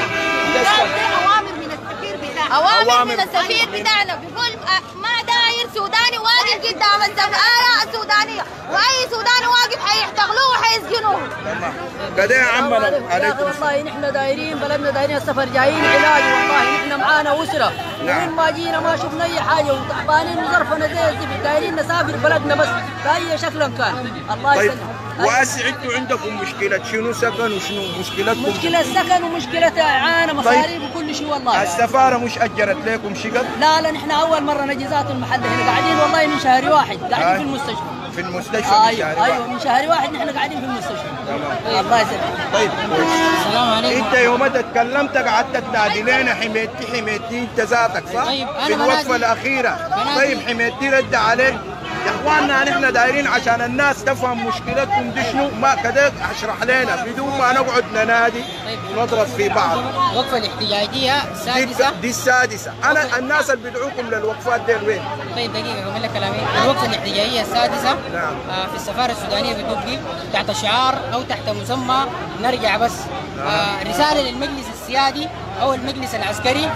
اوامر من السفير بتاعنا. اوامر من السفير بتاعنا بيقول ما داير سوداني واقف قدام السفاره السودانيه، واي سوداني واقف حيحتغلوه وحيسجنوه. كده يا عمنا يا اخي والله نحن دايرين بلدنا دايرين السفر جايين علاج، والله نحن معانا اسره ومن ما جينا ما شفنا اي حاجه وتعبانين وظرفنا زي الزفت، دايرين نسافر بلدنا بس باي شكل كان. الله طيب يسلمك. وهسه انتوا عندكم مشكله شنو سكن وشنو مشكلتكم؟ مشكله سكن ومشكله اعانه مصاريف وكل شيء والله. السفاره مش اجرت لكم شقق؟ لا لا نحن اول مره نجي ذات المحل هنا قاعدين والله من شهر واحد قاعدين آه. في المستشفى. في المستشفى آه من شهر ايوه واحد. ايوه من شهر واحد نحن قاعدين في المستشفى. تمام. الله يسلمك. طيب كويس. السلام عليكم. انت يوم ما تكلمت قعدت تنادي لنا حميدتي حميدتي انت ذاتك صح؟ طيب أنا في الوقفه بنادي. الاخيره. بنادي. طيب حميدتي رد عليك. يا اخواننا نحن دايرين عشان الناس تفهم مشكلتكم دي شنو، ما كده اشرح لنا بدون ما نقعد ننادي ونضرب في بعض. الوقفه الاحتجاجيه دي, السادسه. دي السادسه، انا الناس اللي بيدعوكم للوقفات دي وين؟ طيب دقيقه اكمل لك كلامي. الوقفه الاحتجاجيه السادسه نعم. آه في السفاره السودانيه بدبي تحت شعار او تحت مسمى نرجع بس. آه رساله للمجلس السيادي او المجلس العسكري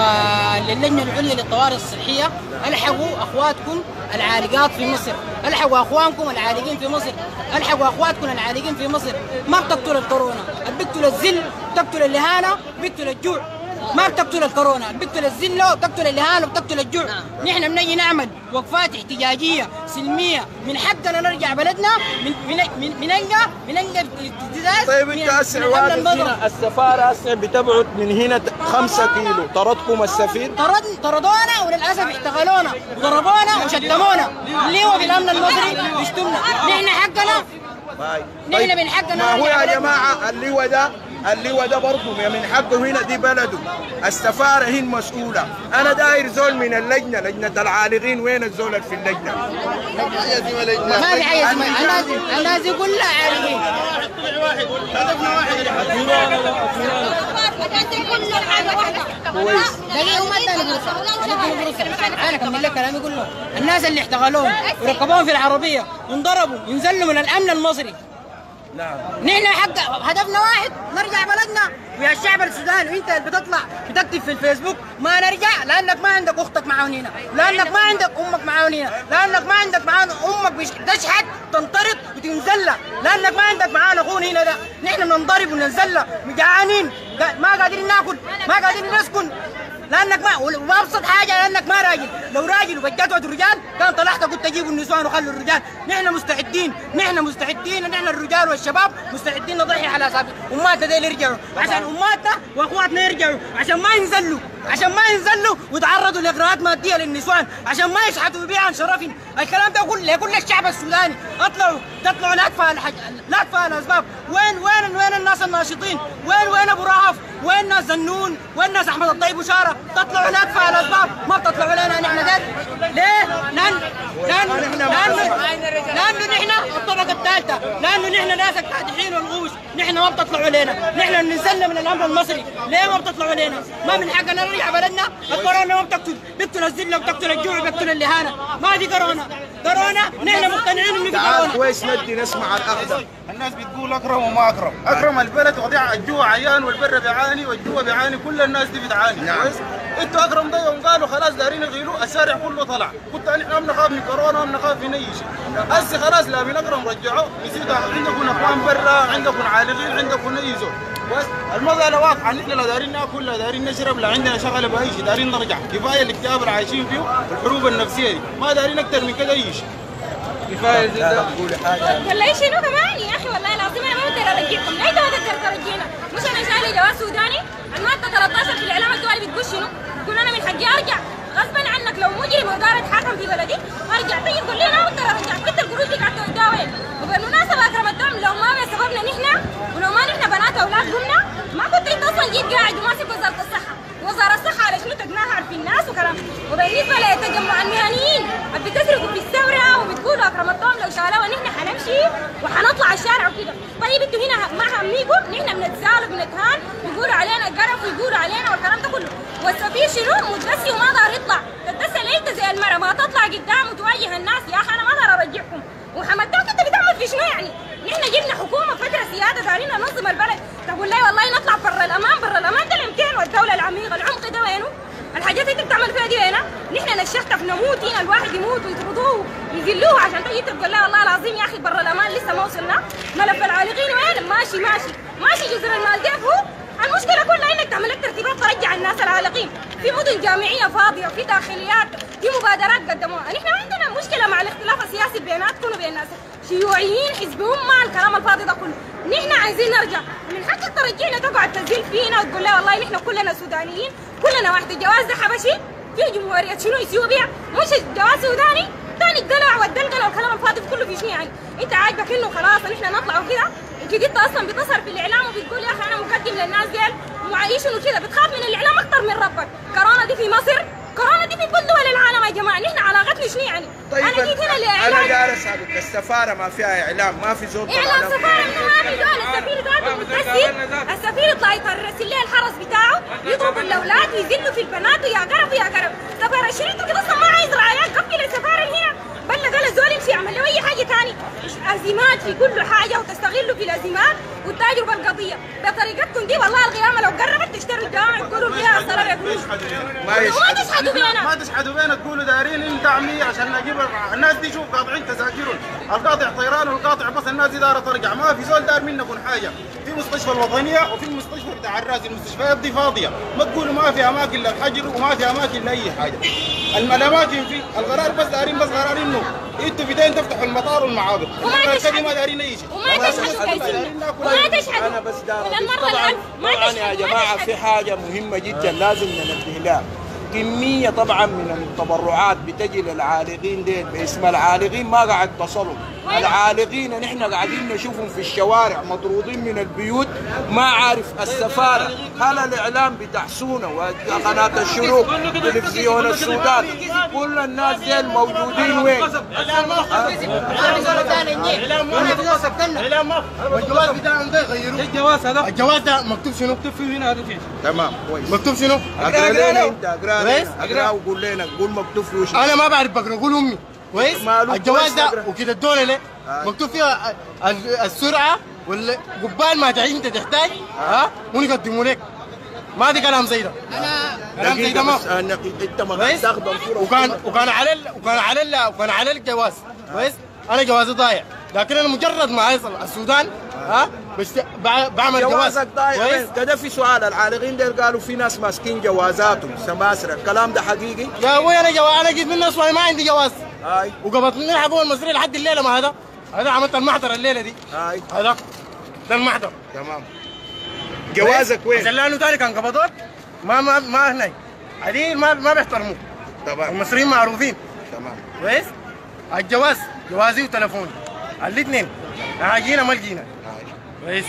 وللجنه العليا للطوارئ الصحيه، الحقوا اخواتكم العالقات في مصر، الحقوا اخوانكم العالقين في مصر، الحقوا اخواتكم العالقين في مصر. ما بتقتل الكورونا، بتقتل الذل، بتقتل الاهانه، بتقتل الجوع. ما بتقتل الكورونا، بتقتل الذله وبتقتل الاهانه وبتقتل الجوع. نحن بنجي نعمل وقفات احتجاجيه سلميه، من حقنا نرجع بلدنا من من من من انجا من انجا ابتزاز. طيب انت هسه واقف هنا السفاره هسه بتبعد من هنا خمسة كيلو، طردكم السفير؟ طرد طردونا وللاسف احتغلونا وضربونا وشتمونا. اللي هو بالامن المصري بيشتمنا. نحن حقنا طيب نحن من حقنا ما هو نرجع يا بلدنا. جماعه اللواء ده اللواء ده برضه من حقه هنا، دي بلده. السفاره هي المسؤوله. انا داير زول من اللجنه، لجنه العالقين. وين الزول اللي في اللجنه؟ ما في حاجه اسمها الناس الناس كلها عالقين. كويس. دقيقة وما اداني فرصة، اداني فرصة. انا اكمل لك كلامي كله. الناس اللي احتغلوهم وركبوهم في العربية وانضربوا ينزلوا من الامن المصري. نعم. نحن حق هدفنا واحد، نرجع بلدنا. ويا الشعب السوداني وانت اللي بتطلع بتكتب في الفيسبوك ما نرجع لانك ما عندك اختك معاون هنا، لانك ما عندك امك معاون هنا، لانك ما عندك معاون امك بتشحت تنطرد وتنزلها، لانك ما عندك معانا اخونا هنا ده. نحن بننضرب وننزلها جعانين ما قادرين ناكل ما قادرين نسكن، لانك ما وابسط حاجه لانك ما راجل. لو راجل وبجدعوا الرجال كان طلعت قلت جيبوا النسوان وخلوا الرجال. نحن مستعدين نحن مستعدين نحن الرجال والشباب مستعدين نضحي على حساب اماتنا ديل يرجعوا، عشان اماتنا واخواتنا يرجعوا، عشان ما ينزلوا عشان ما ينزلوا ويتعرضوا لاغراءات ماديه للنسوان، عشان ما يشحتوا ويبيعوا عن شرفهم. الكلام ده كله لكل الشعب السوداني. اطلعوا تطلعوا لا تدفعوا الحاج لا تدفعوا الاسباب. وين وين وين الناس الناشطين؟ وين وين ابو رهف؟ وين ناس زنون؟ وين ناس احمد الطيب وشاره؟ تطلعوا لا تدفعوا الاسباب، ما بتطلعوا لنا نحن ذات. ليه؟ لان لان لانه لانه نحن الطبقه الثالثه، لانه نحن ناس الكادحين والغوش. نحن ما بتطلعوا لنا، نحن بننزل من الامن المصري. ليه ما بتطلعوا لنا؟ ما من حقنا نرجع بلدنا. الكورونا ما بتقتل، بتقتل الذله وبتقتل الجوع وبتقتل الاهانه. ما دي كورونا، كورونا نحن مقتنعين انه في كورونا. كويس ندي نسمع الاخضر. الناس بتقول اكرم وما اكرم، اكرم البلد وضيع الجوع عيان والبر بيعاني والجوع بيعاني، كل الناس دي بتعاني. نعم. كويس؟ انتوا اكرم ده يوم قالوا خلاص دارين يغيلوا الشارع كله طلع، كنت احنا بنخاف من كورونا وبنخاف من اي شيء. هسه خلاص لا من اكرم رجعوا، نسيتوا عندكم اخوان برا، عندكم عالقين، عندكم اي زول. بس المسألة واضحة، نحن لا دارين ناكل لا دارين نشرب لا عندنا شغلة بأي شيء، دارين نرجع. كفاية الاكتئاب اللي عايشين فيه والحروب النفسية دي، ما دارين أكثر من كده أي شيء. كفاية جدا. قولي حاجة. والله شنو كمان يا اخي، والله العظيم انا ما بقدر ارجعكم. ليه انت ما تقدر ترجعنا؟ مش انا شايله جواز سوداني؟ الماده ثلاثة عشر في الاعلام الدولي بتقول شنو؟ بتقول انا من حقي ارجع غصبا عنك. لو مجرم وقال اتحاكم في بلدي ارجع. طيب قول لي انا ما بقدر ارجع. انت القروش دي قاعد توديها وين؟ وبالمناسبه اكرم الدم لو ما بسببنا نحن ولو ما نحن بنات اولاد قمنا ما كنت انت اصلا جيت قاعد وماسك وزاره الصحه. وزاره الصحه على شنو تقناها عارف الناس وكلام. وبالنسبه لتجمع المهنيين بتسرقوا في الثوره وبتقولوا اكرم الدم لو شالوها نحن حنمشي وحنطلع الشارع وكده. طيب انتوا هنا ما هميكم نحن بنتزال وبنتهان ويقولوا علينا قرف ويقولوا علينا والكلام ده كله. والسفير شنو متدسي وما دار يطلع. تتدسى ليه انت زي المرأة ما تطلع قدام وتواجه الناس؟ يا اخي انا ما دار ارجعكم. وحمدتك انت بتعمل في شنو يعني؟ نحن جبنا حكومه فتره سياده دارين ننظم البلد، تقول لي والله نطلع برا الامان، برا الامان ده الامكان والدوله العميقه العمق ده وينه؟ الحاجات اللي انت بتعمل فيها دي هنا، نحن نشختف نموت هنا، الواحد يموت ويطردوه ويذلوه عشان تجي تقول لا والله العظيم يا اخي برا الامان لسه ما وصلنا، ملف العالقين وين؟ ماشي ماشي ماشي جزر المالديف هو، المشكله كلها انك تعمل لك ترتيبات ترجع الناس العالقين، في مدن جامعيه فاضيه وفي داخليات، في مبادرات قدموها، نحن ما عندنا مشكله مع الاختلاف السياسي بيناتكم وبين الناس، شيوعيين حزبهم مع الكلام الفاضي ده كله، نحن عايزين نرجع، من حقك ترجعنا تقعد تزيل فينا وتقول لا والله نحن كلنا سودانيين، كلنا واحد، الجواز ده حبشي في جمهوريه شنو اثيوبيا، مش جواز سوداني، ثاني الدلع والدلقله والكلام الفاضي كله في شنو يعني؟ انت عاجبك انه خلاص نحن نطلع وكده، انت انت اصلا بتظهر في الاعلام وبتقول يا اخي انا مقدم للناس ديل ومعيشهم وكده، بتخاف من الاعلام اكثر من ربك، كورونا دي في مصر، كورونا دي في كل دول العالم يا جماعه، نحن علاقتنا شنو يعني؟ طيب انا جيت هنا لاعلام، انا جالس اسالك السفاره ما فيها اعلام، ما في زول اعلام سفاره انه ما في زول، السفير ذاته متسي، السفير يطلع يرسل لي الحرس بتاعه يضرب الاولاد ويذلوا في البنات ويا قرف ويا قرف، سفاره شريته كده اصلا ما عايز رعايات، قفل السفاره هنا، بلغ قال الزول يمشي يعمل له اي حاجه ثاني، ازمات في كل حاجه وتستغلوا في الازمات والتجربه القضيه، بطريقتكم دي والله القيامه لو قربت تشتروا الجامع تقولوا فيها الصلاه يا فلوس، ما تشحدوا بينا، ما تشحدوا بينا، تقولوا دارين ندعمي عشان نجيب الناس دي، شوف قاطعين تذاكرهم، القاطع طيران والقاطع بس الناس دي دارة ترجع، ما في زول دار منكم حاجه، في مستشفى الوطنيه وفي المستشفى بتاع الراس، المستشفيات دي فاضيه، ما تقولوا ما في اماكن للحجر وما في اماكن لاي حاجه، الاماكن في القرار بس دارين، بس قرار انه انتوا بدين تفتحوا المطار والمعابر، وما تشحدوا ما دارين اي شيء، وما تشحدوا كايسين، وما تشحدوا، انا بس دار طبعا طبعا يا جماعه في حاجه مهمه جدا لازم ننبه لها، كميه طبعا من التبرعات بتجي للعالقين ديل باسم العالقين ما قاعد تصلوا، العالقين نحن قاعدين نشوفهم في الشوارع مطرودين من البيوت، ما عارف السفاره، هل الاعلام بتاع سونا وقناه الشروق تلفزيون السودان كل الناس ديل موجودين وين؟ الجواز بتاعهم ده يغيروه، الجواز هذا الجواز ده مكتوب شنو؟ مكتوب فيه هنا هذا فيه تمام كويس، مكتوب شنو؟ اقرا لنا انت، اقرا لنا، اقرا وقول لنا، قول مكتوب فيه وش. انا ما بعرف بقرا، قول امي كويس؟ الجواز ده وكده الدوله ليه؟ مكتوب فيها السرعه ولا قبال ما تعيش انت تحتاج ها مو يقدموا لك، ما دي كلام زي ده، انا كلام زي ده ما انت ما تستخدم صوره، وكان وكان على ال... وكان على ال... وكان على الجواز كويس، انا جوازي ضايع، لكن انا مجرد ما اوصل السودان ها بس بعمل جواز جوازك ضايع. كده في سؤال، العالقين دول قالوا في ناس ماسكين جوازاتهم سماسره، الكلام ده حقيقي؟ يا ابوي انا جواز، انا جيت من اصلا ما عندي جواز، هاي وقبضني الحكومه المصريه لحد الليله، ما هذا هذا عملت المحضر الليله دي، هاي هذا ده المحضر تمام. جوازك وين؟ عشان لانه ثاني كان قبضوك ما ما ما هنا عديل ما ما بيحترموك، تمام، المصريين معروفين تمام كويس. الجواز جوازي وتليفوني الاثنين جينا ما لقينا كويس،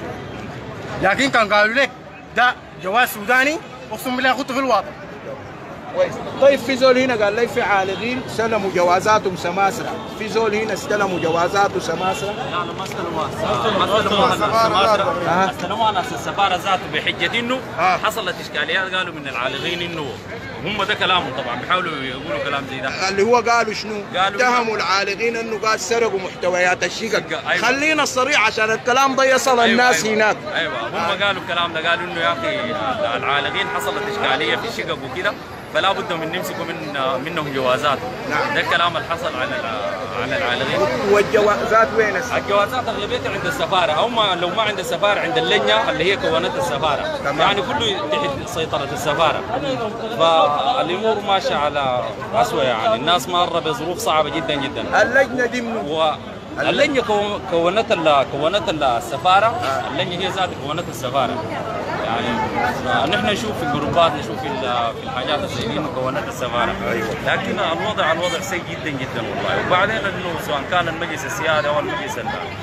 لكن كان قالوا لك ده جواز سوداني، اقسم بالله اخذته في الواطن كويس. طيب في زول هنا قال لي في عالقين استلموا جوازاتهم سماسره، في زول هنا استلموا جوازاته سماسره؟ لا انا ما استلموها، ما استلموها السماسره، استلموها ناس السفاره ذاته بحجه انه حصلت اشكاليات، قالوا من العالقين انه هم ده كلامهم، طبعا بيحاولوا يقولوا كلام زي ده، اللي هو قالوا شنو؟ قالوا اتهموا العالقين انه قال سرقوا محتويات الشقق. أيوة. خلينا الصريح عشان الكلام ده يصل أيوة الناس أيوة هناك. ايوه هم آه. قالوا الكلام ده، قالوا انه يا اخي العالقين حصلت اشكاليه في الشقق وكده، فلا بد من نمسكوا من منهم جوازات. نعم ده الكلام اللي حصل على على العالقين. والجوازات وين؟ الجوازات اغلبيتها عند السفاره، او ما لو ما عند السفاره عند اللجنه اللي هي كونت السفاره. تمام. يعني كله تحت سيطره السفاره. فالامور ماشيه على اسوء، يعني الناس ماره بظروف صعبه جدا جدا. اللجنه دي منو؟ اللجنه كونت كونت السفاره، آه. اللجنه هي ذات كونت السفاره. يعني نحن نشوف في الجروبات، نشوف في في الحاجات زي دي مكونات السفاره. أيوة. لكن الوضع الوضع سيء جدا جدا والله. وبعدين انه سواء كان المجلس السيادي او المجلس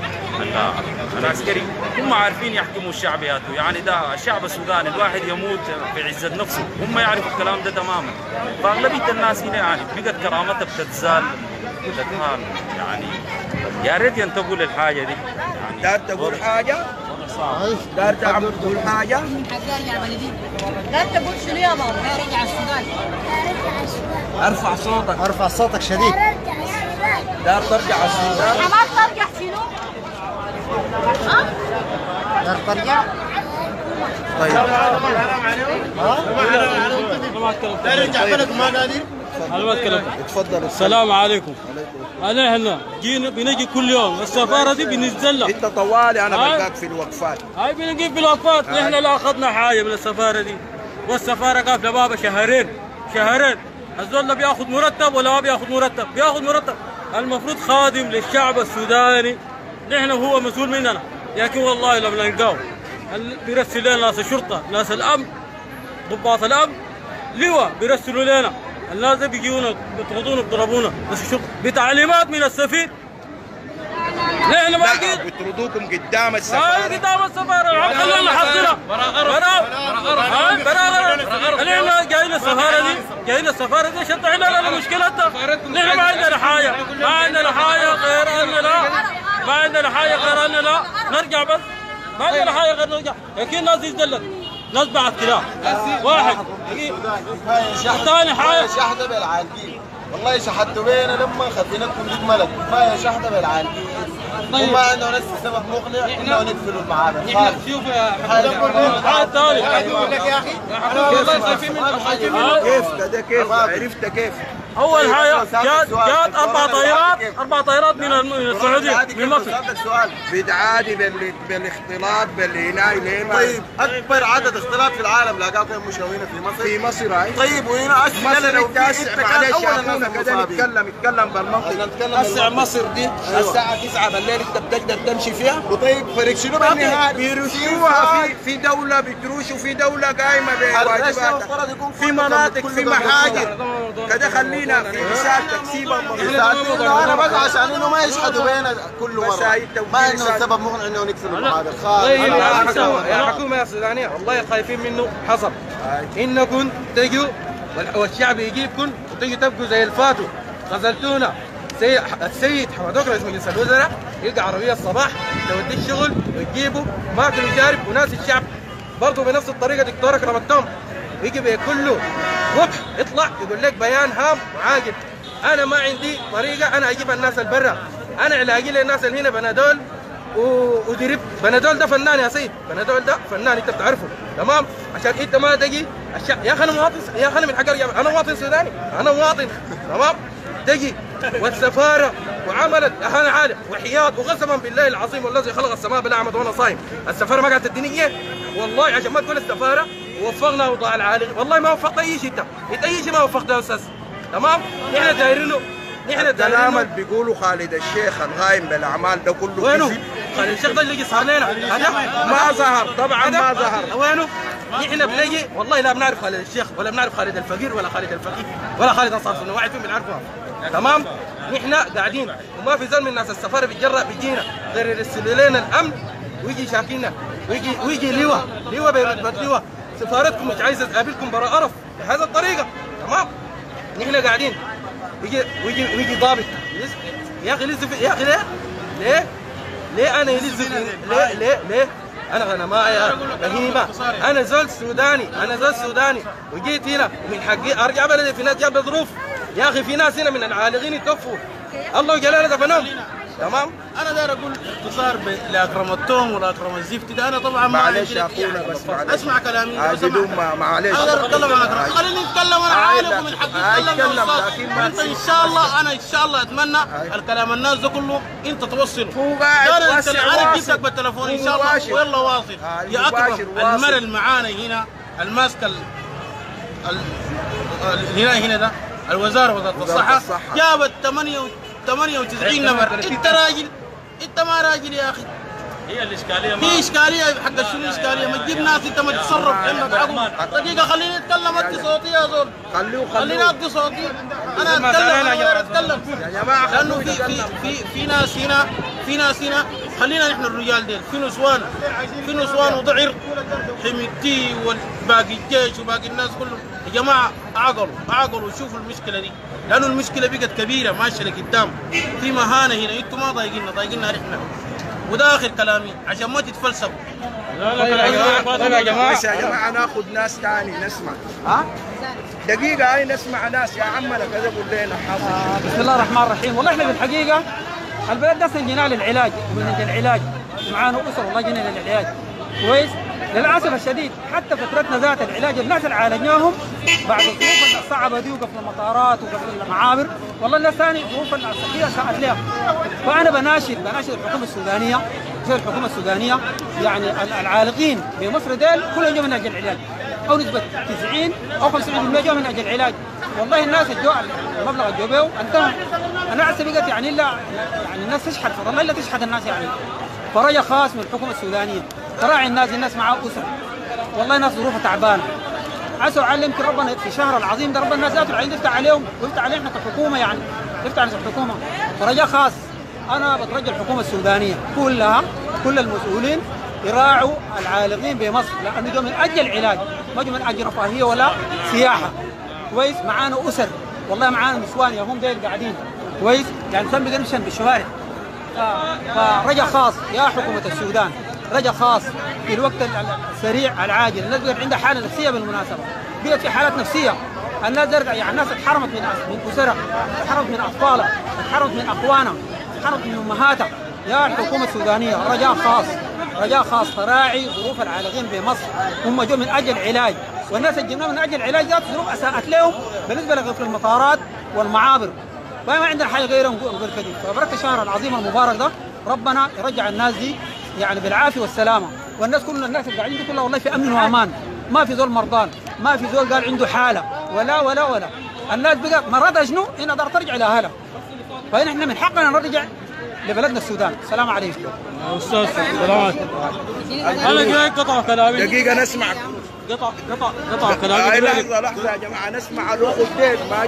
العسكري هم عارفين يحكموا الشعب ياته، يعني ده الشعب السوداني الواحد يموت في عزه نفسه، هم يعرفوا الكلام ده تماما. فاغلبيه الناس هنا يعني بقت كرامتها بتتزال بتتهان، يعني يا ريت ينتبهوا للحاجه دي. يعني دار تقول حاجه؟ دار تعمل تقول حاجه؟ دار تقول شنو يا بابا؟ رجع السودان. ارفع صوتك. ارفع صوتك شديد. دار ترجع السودان. حماس ترجع شنو؟ ها؟ دار ترجع؟ طيب لا يرجع بلد ما قادر. انا ما اتكلم. اتفضل. السلام عليكم. انا هنا جينا بنجي كل يوم السفاره دي بننزل لها. انت طوالي انا بلقاك في الوقفات. هاي بنجيب في الوقفات. احنا لا اخذنا حاجه من السفاره دي، والسفاره قافله بابا شهرين شهرين. الزول لا بياخذ مرتب ولا ما بياخذ مرتب، بياخذ مرتب. المفروض خادم للشعب السوداني، نحن هو مسؤول مننا، لكن والله لما نلقاه بيرسل لنا ناس الشرطه، ناس الامن، ضباط الامن، لواء بيرسلوا لنا، الناس دي بيجيونا بيطردونا بيضربونا، بس الشرطه بتعليمات من السفير. نحن ما لا بيطردوكم قدام السفاره. هاي قدام السفاره، خلونا نحصلها. براءة براءة براءة. نحن جايين السفاره دي، جايين السفاره دي عشان تحل لنا مشكلتنا. نحن ما عندنا حاجه، ما عندنا حاجه غير اننا ما عندنا حاجه غير اننا نرجع بس. ما عندنا حاجه غير نرجع، لكن الناس دي ازدلت، ناس بعت كلاب. واحد ثاني حاجه شحده بالعالقين، والله شحدتوا بينا لما خزينتكم دي ملك، كفايه شحده بالعالقين. وما عندنا نفس سبب مقنع انه نقفلوا المعابر. نحن شوف يا حاجه ثانيه اقول لك يا اخي انا والله خايفين منه. كيف كده كيف عرفت كيف؟ اول حاجه جات جات اربع طائرات اربع طائرات من السعوديه من مصر. السؤال بتعادي بالاختلاط بالهناي ليه؟ طيب اكبر عدد اختلاط في العالم لقاه فين مشاوينا في مصر؟ في مصر هاي. طيب وهنا مصر لو كاسع معلش يا اخونا كده نتكلم نتكلم بالمنطق. هسه مصر دي الساعه تسعة بالليل انت بتقدر تمشي فيها؟ وطيب فريق شنو بيرشوها في في دوله بتروش وفي دوله قايمه بواجباتها، في مناطق في محاجر كده. خلينا في رسالتك سيبها. انا بس عشان انه ما يشحدوا بينا كل مره، ما عندنا سبب مقنع انه نكسر المعابر. طيب يا حكومه يا سودانيه والله خايفين منه حصل انكم تجوا والشعب يجيبكم وتجوا تبقوا زي الفاتو. غزلتونا السيد حمد رئيس مجلس الوزراء يلقى عربيه الصباح تودي الشغل وتجيبه ماكل وشارب، وناس الشعب برضه بنفس الطريقه دكتور اكرم التوم يجي بكله وقف يطلع يقول لك بيان هام وعاجل. انا ما عندي طريقه انا اجيب الناس البرا، انا علاجي للناس اللي هنا بنادول ودرب. بنادول ده فنان يا سيد، بنادول ده فنان انت بتعرفه تمام، عشان انت ما تجي الشعب. يا اخي انا مواطن، يا اخي انا من حق انا مواطن سوداني، انا مواطن تمام. تجي والسفاره وعملت اهانه عاليه وحياد وقسما بالله العظيم والذي خلق السماء بلا عمد وانا صايم، السفاره ما قاعده تديني اياه والله. عشان ما تقول السفاره وفقنا وضاع العالي، والله ما وفقت اي شيء. انت انت اي شيء ما وفقت يا استاذ تمام. نحن دايرينه نحن الكلام اللي بيقولوا خالد الشيخ الغايم بالاعمال ده كله وينه؟ خالد الشيخ ده اللي صار لنا هذا ما ظهر طبعا ما ظهر. وينه؟ نحن بنجي والله لا بنعرف خالد الشيخ ولا بنعرف خالد الفقير ولا خالد الفقيه ولا خالد انصار سنه، واحد فيهم بنعرفها تمام. نحن قاعدين وما في زول من الناس السفاره بيتجرأ بيجينا غير يرسلوا لنا الامن ويجي يشاكينا ويجي ويجي لواء لواء برتبه لواء. سفارتكم مش عايزه تقابلكم برا قرف بهذا الطريقه تمام. نحن قاعدين ويجي ويجي ويجي ضابط يا اخي لسه يا اخي ليه؟ ليه؟ ليه انا لسه ليه ليه ليه؟ انا انا ما بهيمه، انا زول سوداني، انا زول سوداني وجيت هنا ومن حقي ارجع بلدي. في ناس جاب ظروف يا اخي، في ناس هنا من العالقين يتوفوا الله جلاله دفنهم تمام. انا داير اقول اختصار لاكرم التوم ولاكرم الزفت ده. انا طبعا ما معلش يا اخونا بس معلش اسمع كلامي بدون ما معلش اقدر اتكلم عن اكرم. خليني اتكلم انا عارف ومن حقي اتكلم يا استاذ. انت ان شاء الله انا ان شاء الله اتمنى الكلام الناس ده كله انت توصله. هو قاعد انت انا جبتك بالتليفون ان شاء الله ويلا واصل يا اكرم. المرء اللي معانا هنا الماسكه هنا هنا ده الوزاره وزاره الصحه جابت ثمانية وتسعين نفر. انت راجل انت ما راجل يا اخي. هي الاشكاليه في اشكاليه حق شنو اشكاليه؟ ما تجيب ناس انت ما تتصرف عندك عقل. دقيقه خليني اتكلم ادي صوتي يا زول. خليه خليني ادي صوتي انا اتكلم انا اتكلم يا جماعه. لانه في في في في ناس هنا في ناس هنا خلينا نحن الرجال ديل في نسوان في نسوان وضعر حميدتي وباقي الجيش وباقي الناس كلهم. يا جماعه اعقلوا اعقلوا وشوفوا المشكله دي، لانه المشكله بقت كبيره ماشيه لقدام. في مهانه هنا انتم ما ضايقيننا ضايقيننا احنا. وده اخر كلامي عشان ما تتفلسفوا. لا لا يا جماعه يا جماعه بس يا جماعه ناخذ ناس ثاني نسمع. ها دقيقه هاي نسمع ناس يا عمنا كذا قول لنا حاصل. بسم الله الرحمن الرحيم. والله احنا في الحقيقه البلد ده سنجيناه للعلاج ومن العلاج ومعانا اسر والله جينا للعلاج كويس. للاسف الشديد حتى فترتنا ذات العلاج الناس اللي عالجناهم بعد الظروف الصعبه دي وقفل المطارات وقفل المعابر، والله الناس ثاني ظروف الصحيه ساءت لها. فانا بناشد بناشد الحكومه السودانيه زي الحكومه السودانيه يعني العالقين في مصر ديل كلهم جوا من اجل العلاج، او نسبه تسعين او خمسين بالمئة جوا من اجل العلاج. والله الناس الجو المبلغ اللي جابوه انتهى. انا هسه بقت يعني الا يعني الناس تشحت فضل الا تشحت الناس يعني. فرجاء خاص من الحكومه السودانيه تراعي الناس، الناس معاه اسر والله ناس ظروفها تعبانه. عسى وعلى يمكن ربنا في شهر العظيم ده ربنا الناس ذاته العين يفتح عليهم ويفتح علينا احنا كحكومه يعني يفتح على الحكومه. فرجاء خاص انا بترجى الحكومه السودانيه كلها كل المسؤولين يراعوا العالقين بمصر لانه جو من اجل العلاج ما جو من اجل رفاهيه ولا سياحه كويس. معانا اسر والله معانا نسوان هم ديل قاعدين كويس يعني سم بقرشن بالشوارع. فرجاء خاص يا حكومه السودان رجاء خاص في الوقت السريع العاجل. الناس بقت عندها حاله نفسيه بالمناسبه، بقت في حالات نفسيه. الناس زرقاء يعني الناس اتحرمت من من اسرها، اتحرمت من اطفالها، اتحرمت من اخوانها، اتحرمت من امهاتها. يا الحكومه السودانيه رجاء خاص رجاء خاص تراعي ظروف العالقين بمصر، هم جو من اجل علاج، والناس اللي جبناهم من اجل علاج ذات ظروف اساءت لهم بالنسبه لغفل المطارات والمعابر. فما عندنا حاجه غير نقول كده. فبركه الشهر العظيم المبارك ده ربنا يرجع الناس دي يعني بالعافيه والسلامه، والناس كل الناس اللي قاعدين دي كلها والله في امن وامان، ما في زول مرضان، ما في زول قال عنده حاله ولا ولا ولا. الناس بقى مرضها شنو؟ انها تقدر ترجع لاهلها. فنحن من حقنا نرجع لبلدنا السودان. السلام عليكم. يا استاذ السلام عليكم. انا جاي قطع كلامي دقيقه نسمع قطع قطع قطع كلامي. لحظه لحظه يا جماعه نسمع الاخ الدين ما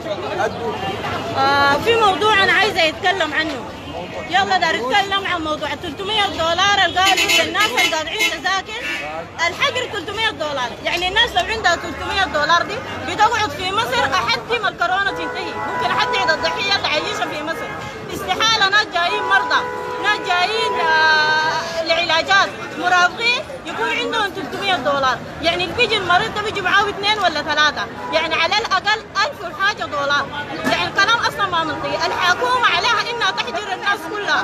آه في موضوع انا عايزه يتكلم عنه. يلا دار اتكلم عن موضوع ثلاثمئة دولار اللي قالوا للناس اللي قاطعين تذاكر الحجر ثلاثمئة دولار، يعني الناس لو عندها ثلاثمئة دولار دي بتقعد في مصر لحد ما الكورونا تنتهي، ممكن لحد عيد الضحيه تعيشها في مصر. استحاله ناس جايين مرضى، ناس جايين آه لعلاجات، مرافقين يكون عندهم ثلاثمئة دولار، يعني اللي بيجي المريض ده بيجي معاه اثنين ولا ثلاثه، يعني على الاقل ألف وحاجه دولار. يعني الكلام اصلا ما منطقي. الحكومه عليها انها تحجر الناس كلها.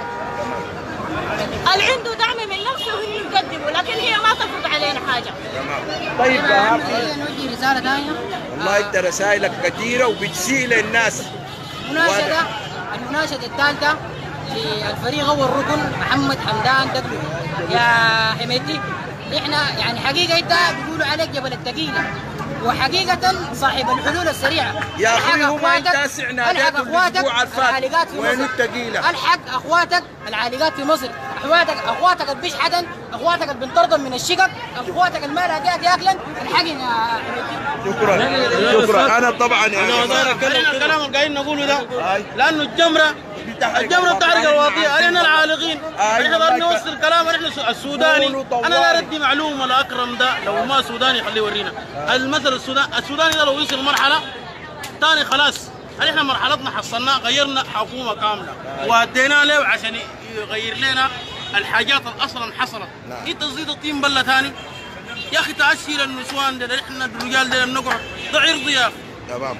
اللي عنده دعم من نفسه هو يقدمه، لكن هي ما تفرض علينا حاجه. طيب يا نوجه رساله ثانيه. والله انت رسائلك كثيره وبتسيء للناس. مناشده المناشده الثالثه للفريق اول ركن محمد حمدان دبلو. يا حميدي احنا يعني حقيقه انت بيقولوا عليك جبل الثقيله، وحقيقة صاحب الحلول السريعة. يا اخوي هو ما يتاسع ناداته الاسبوع الفات وين الثقيلة؟ الحق اخواتك العالقات في مصر، اخواتك اخواتك اللي بيشحتن، اخواتك اللي بنطردهم من الشقق، اخواتك اللي ما لاقيت ياكلن، الحقنا يا شكرا شكرا. انا طبعا انا الكلام اللي قاعدين نقوله ده لانه الجمرة الجمرة بتحرق الواطية علينا العالقين. احنا بدنا نوصل كلام احنا السوداني. انا لا ردي معلومة لاكرم ده لو ما سوداني خليه يورينا. المثل السودان السوداني ده لو وصل مرحلة ثاني خلاص احنا مرحلتنا حصلناها، غيرنا حكومة كاملة وادينا له عشان يغير لنا الحاجات اللي اصلا حصلت. انت تزيد الطين بله ثاني يا اخي تأشيل النسوان ده احنا الرجال ده بنقعد ده عرض يا اخي. تمام.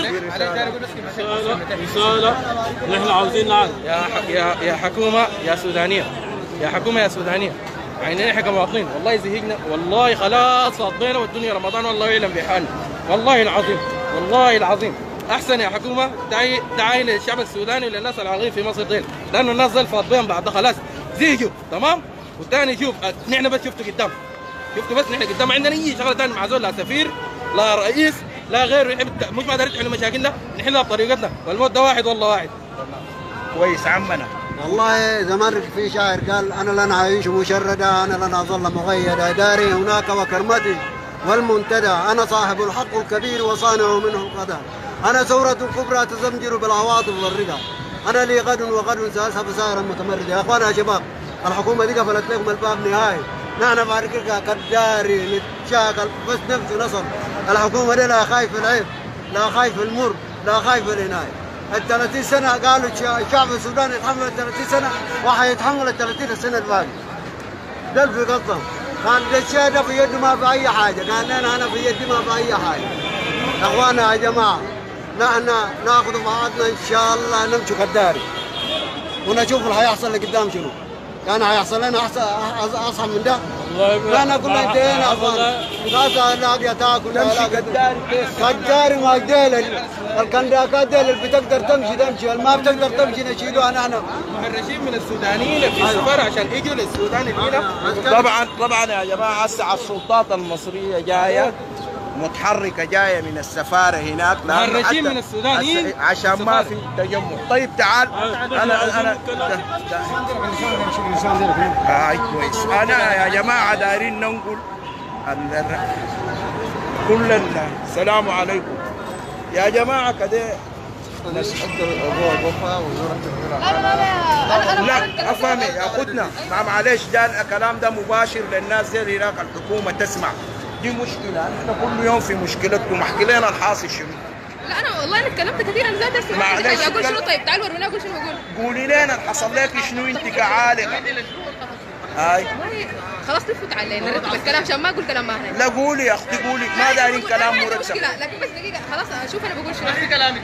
رسالة نحن عاوزين نعرف يا يا يا حكومة يا سودانية يا حكومة يا سودانية، يعني نحن كمواطنين والله زهقنا، والله خلاص فضينا والدنيا رمضان والله يعلم بحالنا، والله العظيم والله العظيم. احسن يا حكومة تعي تعي للشعب السوداني وللناس العاغين في مصر ديل، لانه الناس ديل فاضيين بعد خلاص زهقوا تمام. والثاني شوف نحن بس شفتوا قدام شفتوا بس نحن قدام عندنا اي شغله ثانيه مع زول لا سفير لا رئيس لا غير يحب مش ما دارين نحل مشاكلنا، نحلها بطريقتنا والموت ده واحد والله واحد. كويس عمنا. والله زمان في شاعر قال انا لن اعيش مشردا، انا لن اظل مغيدا، داري هناك وكرمتي والمنتدى، انا صاحب الحق الكبير وصانع منه القدر، انا ثورة كبرى تزمجر بالعواطف والرضا، انا لي غد وغد ساذهب سائرا متمردا. يا اخوانا يا شباب الحكومة دي قفلت لكم الباب نهائي، نحن بعرقها كداري نتشاكل بس نفسه نصر. الحكومة دي لا خايف العيب لا خايف المر لا خايف العناية. ال ثلاثين سنة قالوا الشعب السوداني يتحمل ال ثلاثين سنة وحيتحمل ال ثلاثين السنة الباقية. ده في قصدهم كان الشيء ده في يده ما في أي حاجة، قال لنا أنا في يدي ما في أي حاجة. يا إخوانا يا جماعة نحن ناخذ بعضنا إن شاء الله نمشي كداري ونشوف اللي هيحصل اللي قدام شنو. كان هيحصل لنا احسن اصعب من ده. كان كل انتهينا ناس لاقيه تاكل كجاري ما ديل الكنداكات ديل اللي بتقدر تمشي تمشي اللي ما بتقدر تمشي نشيلوها نحن. مهرجين من السودانيين في السفاره عشان يجوا للسودان هنا. طبعا طبعا يا جماعه هسه السلطات المصريه جايه متحركه جايه من السفاره هناك مهرجين من السودانيين عشان ما في تجمع. طيب تعال انا انا هاي كويس. انا يا جماعه دايرين ننقل كل السلام عليكم يا جماعه كده ناس لا افهم ياخذنا ما معلش ده الكلام ده مباشر للناس زي هناك الحكومه تسمع. دي مشكله احنا كل يوم في مشكلتكم. احكي لنا الحاصل شنو؟ لا انا والله انا اتكلمت كثير انا ذات اسمع اقول شنو. طيب تعالوا ورونا اقول شنو بقول. قولي لنا اللي حصل لك شنو انت كعالقه. هاي خلاص تفوت علينا نرتب الكلام عشان ما اقول كلام ما هنا. لا قولي يا اختي قولي ما دايرين كلام مرتب. مشكله لكن بس دقيقه خلاص شوف انا بقول شنو. في كلامك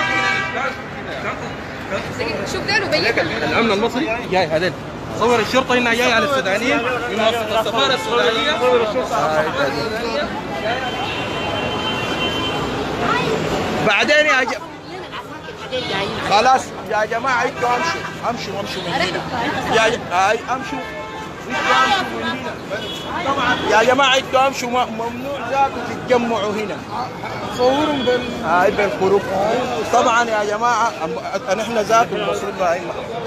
شوف ده وبين الامن المصري جاي هذول صور الشرطه هنا جاي على السودانيين من وسط السفاره السودانيه. بعدين يا ج... خلاص يا جماعه انتوا امشوا امشوا امشوا من هنا يا هاي امشوا انتوا امشوا من هنا. طبعا يا جماعه انتوا امشوا ممنوع ذاتوا تتجمعوا هنا. صورهم بال هاي بالخروج. طبعا يا جماعه نحن ذات المفروض هاي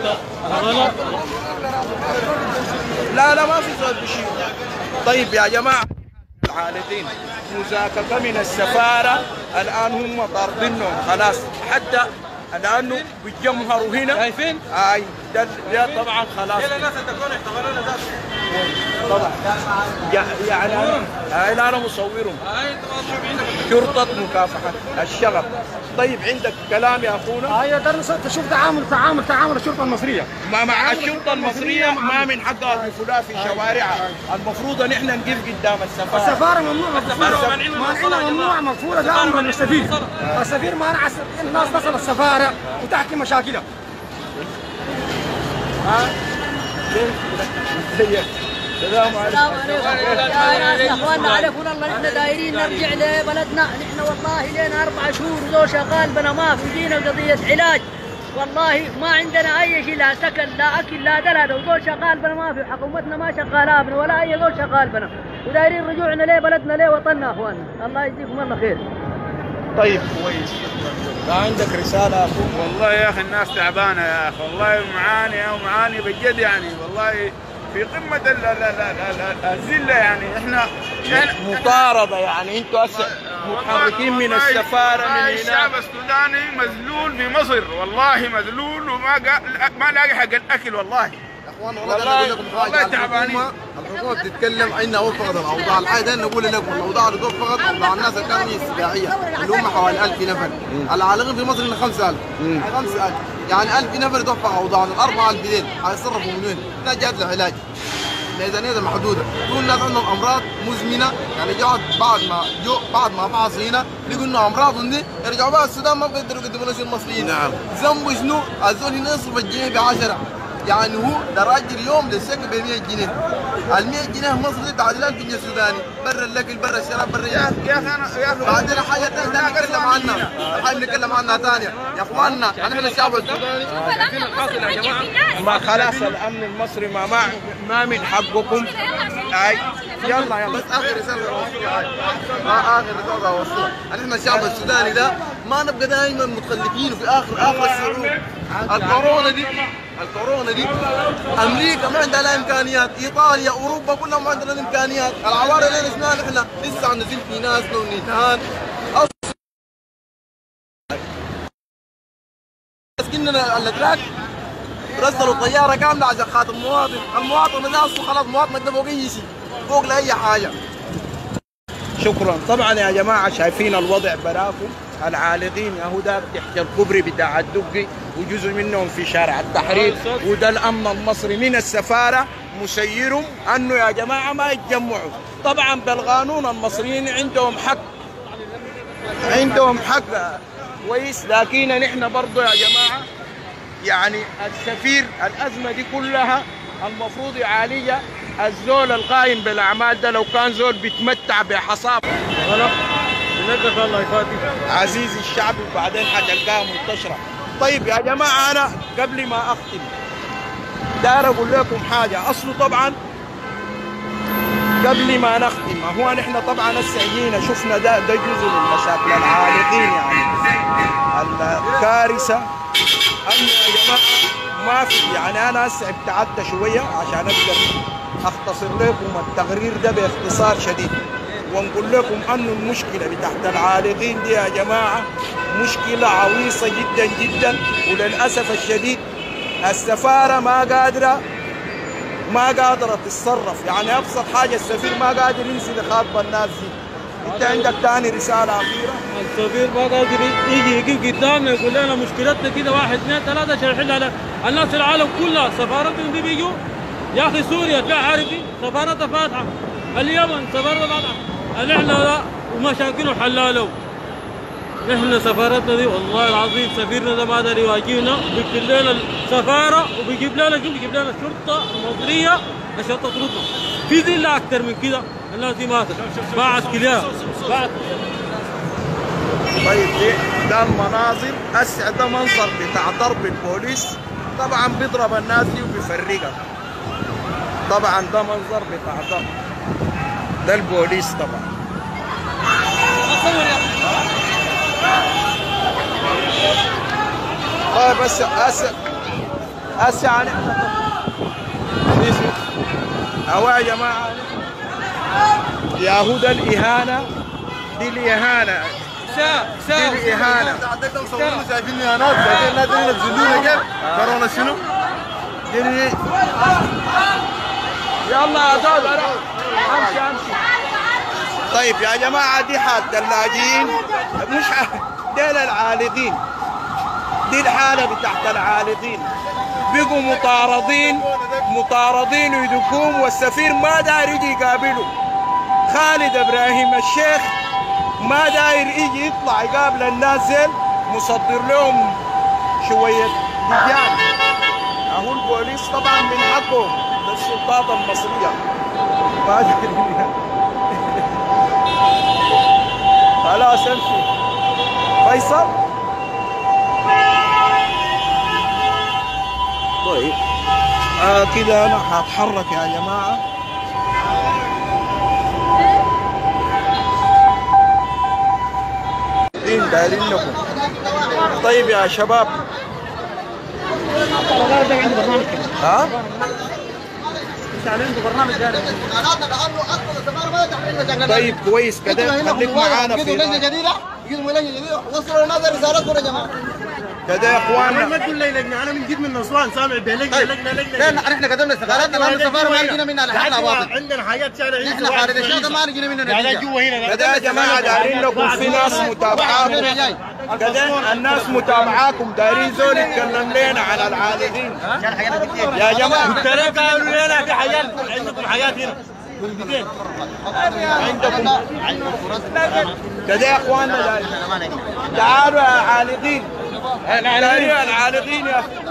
لا لا ما في زول بشيء. طيب يا جماعه العالقين مزاككه من السفاره الان هم طاردينهم خلاص حتى لانه بيتجمهروا هنا. شايفين؟ اي ده, ده طبعا خلاص. كل الناس تكون احتمالنا ذات طبعا يعني هاي انا مصورهم. شرطه مكافحه الشغب. طيب عندك كلام يا اخونا؟ هاي درس تشوف تعامل تعامل تعامل الشرطه المصريه ما مع الشرطه المصريه ما من حقها الدخول في شوارعها. المفروض ان احنا نقف قدام السفاره. السفاره ممنوع مقفوله. ممنوع مقفوله ده امر من السفير. السفير ما نعس الناس تصل السفاره وتحكي مشاكلها. ها؟ السلام عليكم. يا ناس يا اخواننا عليكم الله نحن دايرين نرجع لبلدنا. نحن والله لنا اربع شهور ذو شغال بنا ما في جينا قضيه علاج. والله ما عندنا اي شيء لا سكن لا اكل لا دلال وذو شغال بنا ما في. حكومتنا ما شغاله بنا ولا اي ذو شغال بنا ودايرين رجوعنا لبلدنا لوطننا اخواننا. الله يجزيكم الله خير. طيب كويس. لا عندك رساله اخوك؟ والله يا اخي الناس تعبانه يا اخي والله معاني ومعاني بجد يعني والله في قمه الذله يعني احنا مطارده يعني انتوا هسه متحركين من السفاره من هنا. الشعب السوداني مذلول في مصر والله مذلول وما ما لاقي حق الاكل والله. والله والله تعبانين. الحكومه بتتكلم عنا وفقت الاوضاع الحاليه نقول لكم الاوضاع اللي وفقت مع الناس اللي كانوا استباحيه اللي هم حوالي ألف نفر. العالقين في مصر خمسة آلاف خمسة آلاف يعني ألف نفر توفق اوضاعنا. أربعة ألف دين هيتصرفوا من وين؟ لا جات له علاج. ميزانيه محدوده. كل الناس عندهم امراض مزمنه يعني جات بعد ما جو بعد ما فحصوا هنا لقوا انه امراضهم دي يرجعوا بقى السودان ما بيقدروا يقدموا لنا المصريين. نعم. ذنبه شنو؟ الزول هنا يصرف الجنيه ب عشرة يعني هو ده راجل اليوم للسكن ب مية جنيه. ال مية جنيه مصري تعادل ألف جنيه سوداني. برا الاكل برا الشراب برا يا اخي يا اخي انا يا اخي بعدين حاجه ثانيه نتكلم عنها. حاجه نتكلم عنها ثانيه يا اخواننا احنا الشعب السوداني يا جماعه ما خلاص الامن المصري ما ما, ما من حقكم. اي يلا يلا بس اخر رساله اوصلها اخر رساله اوصلها احنا الشعب السوداني ده ما نبقى دائما متخلفين في اخر اخر الصعود. الكورونا دي الكورونا دي امريكا ما عندها لا امكانيات، ايطاليا اوروبا كلها ما عندها الامكانيات. العوارض اللي نسمعها نحن لسه عم نزل في ناس ونيتان مسكيننا الاتراك رسلوا طياره كامله عشان خاطر المواطن. المواطن ده اصلا خلاص مواطن ده فوق اي شيء فوق لاي حاجه. شكرا. طبعا يا جماعه شايفين الوضع براكم. العالقين اهو ده تحت الكوبري بتاع الدقي وجزء منهم في شارع التحرير وده الامن المصري من السفاره مسيرهم انه يا جماعه ما يتجمعوا. طبعا بالقانون المصريين عندهم حق عندهم حق كويس. لكن نحن برضه يا جماعه يعني السفير الازمه دي كلها المفروض يعالجها الزول القائم بالاعمال ده لو كان زول بيتمتع بحصافه. غلط بنقف الله يفاتي عزيزي الشعب وبعدين حتلقاها منتشره. طيب يا جماعه انا قبل ما اختم داير اقول لكم حاجه. اصله طبعا قبل ما نختم هو نحن طبعا هسه جينا شفنا ده ده جزء من مشاكل العالقين، يعني الكارثه انه يا جماعه ما في، يعني انا هسه ابتعدت شويه عشان اقدر اختصر لكم التقرير ده باختصار شديد ونقول لكم انه المشكله بتاعت العالقين دي يا جماعه مشكله عويصه جدا جدا، وللاسف الشديد السفاره ما قادره ما قادره تتصرف. يعني ابسط حاجه السفير ما قادر ينزل يخاطب الناس دي. انت عندك ثاني رساله اخيره؟ السفير ما قادر يجي يجي قدامنا يقول لنا مشكلتنا كده واحد اثنين ثلاثه عشان نحلها. الناس العالم كلها سفارتهم دي بيجوا يا اخي سوريا تلاقي عارفين سفارتها فاتحه، اليمن سفارتها فاتحه، نحن لا ومشاكله حلاله. نحن سفارتنا دي والله العظيم سفيرنا ده ما قدر يواجهنا، بيكتب لنا السفاره وبيجيب لنا شو بيجيب لنا الشرطه المصريه عشان تطردنا. في ذله اكثر من كده، الناس دي ماتت باعت كليها باعت. طيب دي ده المناظر هسه ده منظر بتاع ضرب البوليس، طبعا بيضرب الناس دي وبيفرقها. طبعا ده منظر بتاع ضرب ده البوليس طبعا. طيب بس هسه هسه يعني اهو يا جماعه ياهو ده الاهانه دي الاهانه دي الاهانه شايفين اهانات شايفين الناس اللي ينزلونا كيف كورونا شنو؟ دي يلا يا زول امشي امشي. طيب يا جماعه دي حالة اللاجئين مش ديل العالقين، دي الحاله بتاعت العالقين بقوا مطاردين مطاردين ويدكوهم، والسفير ما داير يجي يقابله. خالد ابراهيم الشيخ ما داير يجي يطلع يقابل الناس زين، مصدر لهم شويه لجان. اهو البوليس طبعا من حقه للسلطات المصريه ما خلاص امشي فيصل. طيب آه كده انا هتحرك يا جماعه. دين دايرين لكم. طيب يا شباب ها؟ طيب كويس كده خليك معانا في لجنه جديده يجوا لجنه جديده وصلوا لنا رسالتكم يا جماعه كده يا اخوانا. ما تقول لي لجنه، انا من جد من اسوان سامع بلجنه لجنه لجنه. لا احنا كتبنا استقالاتنا لان السفاره ما لقينا منها لحالنا واضح. عندنا حاجات شارعيه احنا حارة الشاطئ ما لقينا منها نتيجه. جوا هنا كده يا جماعه دايرين لكم في ناس متابعاكم. كده الناس متابعاكم دايرين زول يتكلم لنا على العالقين يا جماعه. ترى قالوا لنا في حاجات عندكم حاجات هنا عندكم كده يا اخواننا تعالوا يا عالقين. تعالوا يا العالقين يا اخي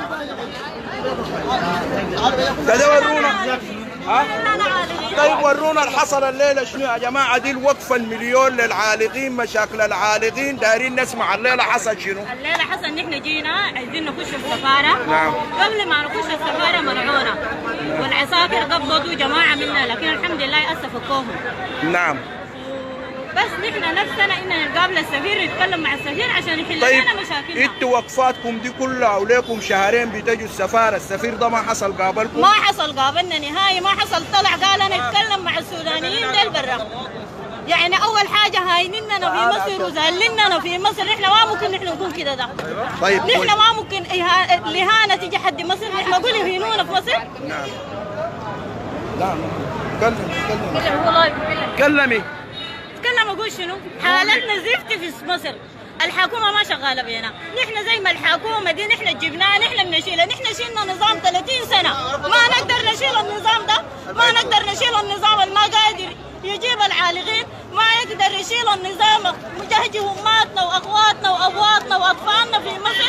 كده ورونا. ها طيب ورونا اللي حصل الليله شنو يا جماعه. دي الوقفه المليون للعالقين، مشاكل العالقين، دايرين نسمع الليله حصل شنو. الليله حصل ان احنا جينا عايزين نخش السفاره. نعم. قبل ما نخش السفاره منعونا والعساكر قبضوا جماعه منا، لكن الحمد لله هسه فكوهم. نعم. بس نحن نفسنا ان نقابل السفير نتكلم مع السفير عشان يحل طيب لنا مشاكلنا. انتوا وقفاتكم دي كلها وليكم شهرين بتجوا السفاره، السفير ده ما حصل قابلكم؟ ما حصل قابلنا نهائي، ما حصل. طلع قال انا اتكلم مع السودانيين ديل برا. يعني اول حاجه هاينيننا في مصر وزعلننا في مصر. نحن ما ممكن نحن نكون كده ده. طيب نحن ما ممكن الاهانه تيجي حد مصر. نحن نقول يهينونا في مصر. نعم. لا تكلمي تكلمي تكلمي تكلم اقول شنو؟ حالتنا زفت في مصر. الحكومه ما شغاله بينا، نحن زي ما الحكومه دي نحن جبناها نحن بنشيلها. نحن شلنا نظام ثلاثين سنه، ما نقدر نشيل النظام ده، ما نقدر نشيل النظام اللي ما قادر يجيب العالقين، ما يقدر يشيل النظام مجهز امهاتنا واخواتنا وابواتنا واطفالنا في مصر. نحن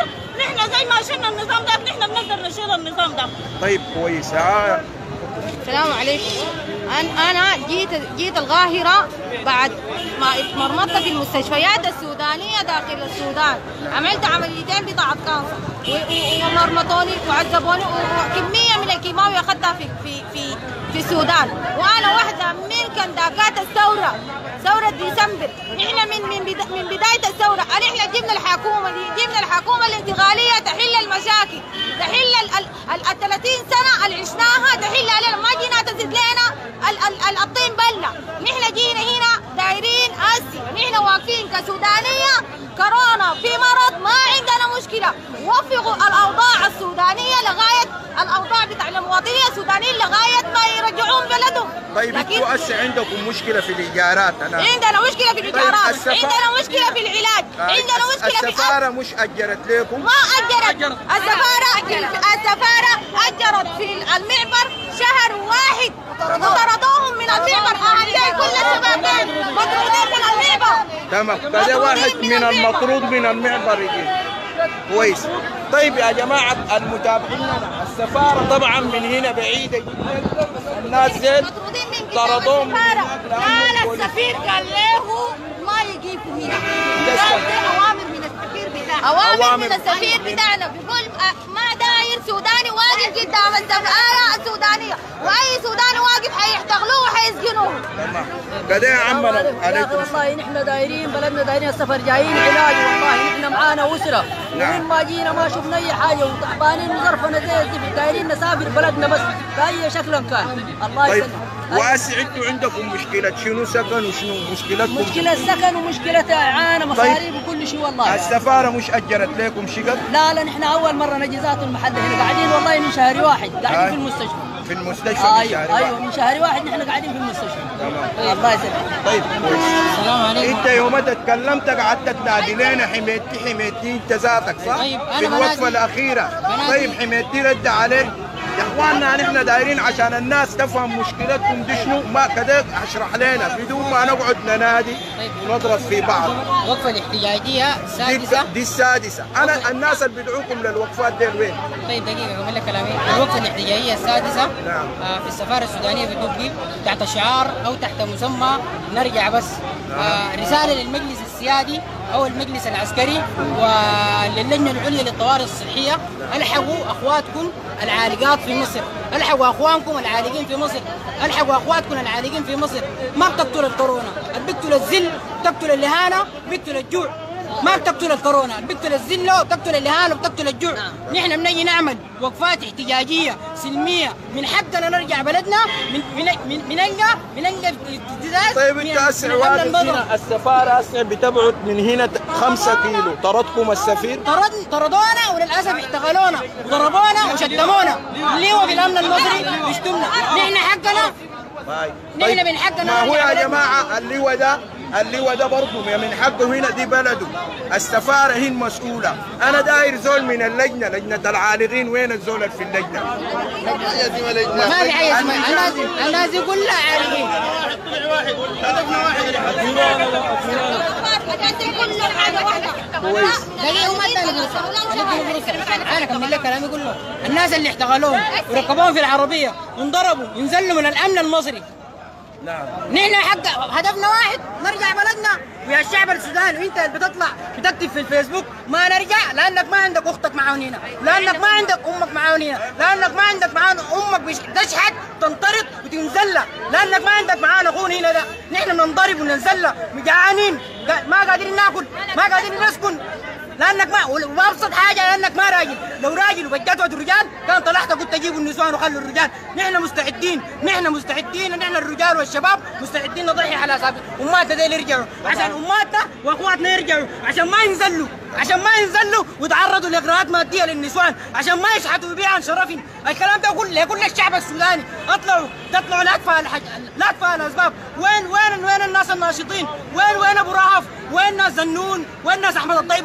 نحن زي ما شلنا النظام ده نحن بنقدر نشيل النظام ده. طيب كويس. آه. السلام عليكم. أنا أنا جيت جيت القاهرة بعد ما اتمرمطت في المستشفيات السودانية داخل السودان، عملت عمليتين بطاعة كانسر ومرمطوني وعذبوني وكمية من الكيماوي أخذتها في في في في السودان، وأنا واحدة من كنداكات الثورة ثورة ديسمبر. احنا من من من بداية الثورة احنا جبنا الحكومة دي، جبنا الحكومة الانتقالية تحل المشاكل، تحل ال ثلاثين سنة اللي عشناها، تحل علينا، ما جينا تزيد لنا الطين بلة. نحن جينا هنا دايرين اسي، نحن واقفين كسودانية كورونا في مرض، ما عندنا مشكلة، وفقوا الاوضاع السودانية لغاية الاوضاع بتاع المواطنين السودانيين لغاية ما يرجعون بلدهم. طيب انتوا هسه عندكم مشكلة في الايجارات؟ انا عندنا مشكلة في الايجارات، طيب عندنا مشكلة في العلاج، آه. عندنا مشكلة في السفارة مش اجرت لكم؟ ما اجرت. السفارة السفارة اجرت في المعبر شهر واحد وطردوهم من المعبر. هؤلاء كل الشباب مطرودين من المعبر. تمام. فده واحد من المطرود من المعبر يجي. كويس. طيب يا جماعة المتابعين، السفارة طبعا من هنا بعيدة جدا، الناس زين طردوهم. لا السفير قال له ما يجيبوا هنا، قال أوامر من السفير بتاعنا، أوامر من السفير بتاعنا بيقول ما داير سوداني واقف قدام السفارة السودانية، وأي سوداني واقف حيحتغلوه وحيسجنوه. تمام. كده يا عمنا عليكم. والله نحن دايرين بلدنا، دايرين السفر، جايين علاج، والله نحن معانا أسرة، ومن ما جينا ما شفنا أي حاجة وتعبانين وظرفنا زي الزفت، دايرين نسافر بلدنا بس بأي شكل كان. الله طيب. يسلمك. وهسه انتوا عندكم مشكلة شنو؟ سكن وشنو مشكلتكم؟ مشكلة سكن ومشكلة إعانة مصاريف وكل شيء والله. السفارة مش أجرت لكم شقق؟ لا لا نحن أول مرة نجي ذات المحل هنا قاعدين والله من شهر واحد قاعدين آه. في المستشفى. في المستشفى أيوة من شهر أيوة واحد. من شهر واحد نحن قاعدين في المستشفى. تمام. الله يسلمك. طيب كويس. السلام عليكم. انت يوم تكلمت قعدت تنادي لنا حميتي حميتي انت ذاتك صح؟ طيب أنا في الوقفة بنادي. الأخيرة. بنادي. طيب حميتي رد عليك. يا اخواننا نحن دايرين عشان الناس تفهم مشكلتكم دي شنو، ما كذا اشرح لنا بدون ما نقعد ننادي ونضرب في بعض. الوقفة الاحتجاجية السادسة. دي, دي السادسة. انا الناس اللي بيدعوكم للوقفات دي وين؟ طيب دقيقة أكمل لك كلامي. الوقفة الاحتجاجية السادسة نعم. آه في السفارة السودانية في دبي تحت شعار أو تحت مسمى نرجع بس. آه رسالة للمجلس السيادي أو المجلس العسكري وللجنة العليا للطوارئ الصحية، الحقوا أخواتكم العالقات في مصر، الحقوا أخوانكم العالقين في مصر، الحقوا أخواتكم العالقين في مصر. ما بتقتل الكورونا، بتقتل الذل، بتقتل الإهانة، بتقتل الجوع. ما بتقتل الكورونا، بتقتل الذله، بتقتل الاهانه، بتقتل الجوع. نحن بنجي نعمل وقفات احتجاجيه سلميه، من حقنا نرجع بلدنا، من من من من نلقى من نلقى ابتزاز. طيب انت هسه واقف هنا السفاره هسه بتبعد من هنا خمسة كيلو، طردكم السفير؟ طرد طردونا وللاسف احتغلونا وضربونا وشتمونا. اللي هو في الامن المصري بيشتمنا، نحن حقنا. طيب نحن من حقنا. ما هو يا جماعه اللواء ده اللواء ده برضه من حقه هنا، دي بلده، السفاره هي المسؤوله. انا داير زول من اللجنه، لجنه العالقين، وين الزول اللي في اللجنه؟ ما في حاجه اسمها الناس، الناس كلها عالقين. هدفنا واحد. كويس. انا اكمل لك كلامي كله. الناس اللي احتغلوهم وركبوهم في العربيه وانضربوا ينزلوا من الامن المصري. نعم. نحن حق هدفنا واحد، نرجع بلدنا. ويا الشعب السوداني، وانت اللي بتطلع بتكتب في الفيسبوك ما نرجع، لانك ما عندك اختك معاون هنا، لانك ما عندك امك معاون هنا، لانك ما عندك معاون امك تشحت تنطرد وتنزلها، لانك ما عندك معانا اخونا هنا. ده نحن بننضرب وننزلها جعانين، ما قادرين ناكل، ما قادرين نسكن، لانك ما وابسط حاجه لانك ما راجل. لو راجل وبجدوا الرجال كان طلعت قلت تجيبوا النسوان وخلوا الرجال. نحن مستعدين، نحن مستعدين، نحن الرجال والشباب مستعدين نضحي على اساس اماتنا ديل يرجعوا، عشان اماتنا واخواتنا يرجعوا، عشان ما ينزلوا، عشان ما ينزلوا ويتعرضوا لاغراءات ماديه للنسوان، عشان ما يشحتوا ويبيعوا عن شرفهم. الكلام ده كله لكل الشعب السوداني. اطلعوا تطلعوا لا ادفع الحج... لا ادفع الاسباب. وين وين وين الناس الناشطين؟ وين وين ابو رهف؟ وين ناس زنون؟ وين ناس احمد الطيب وشاره؟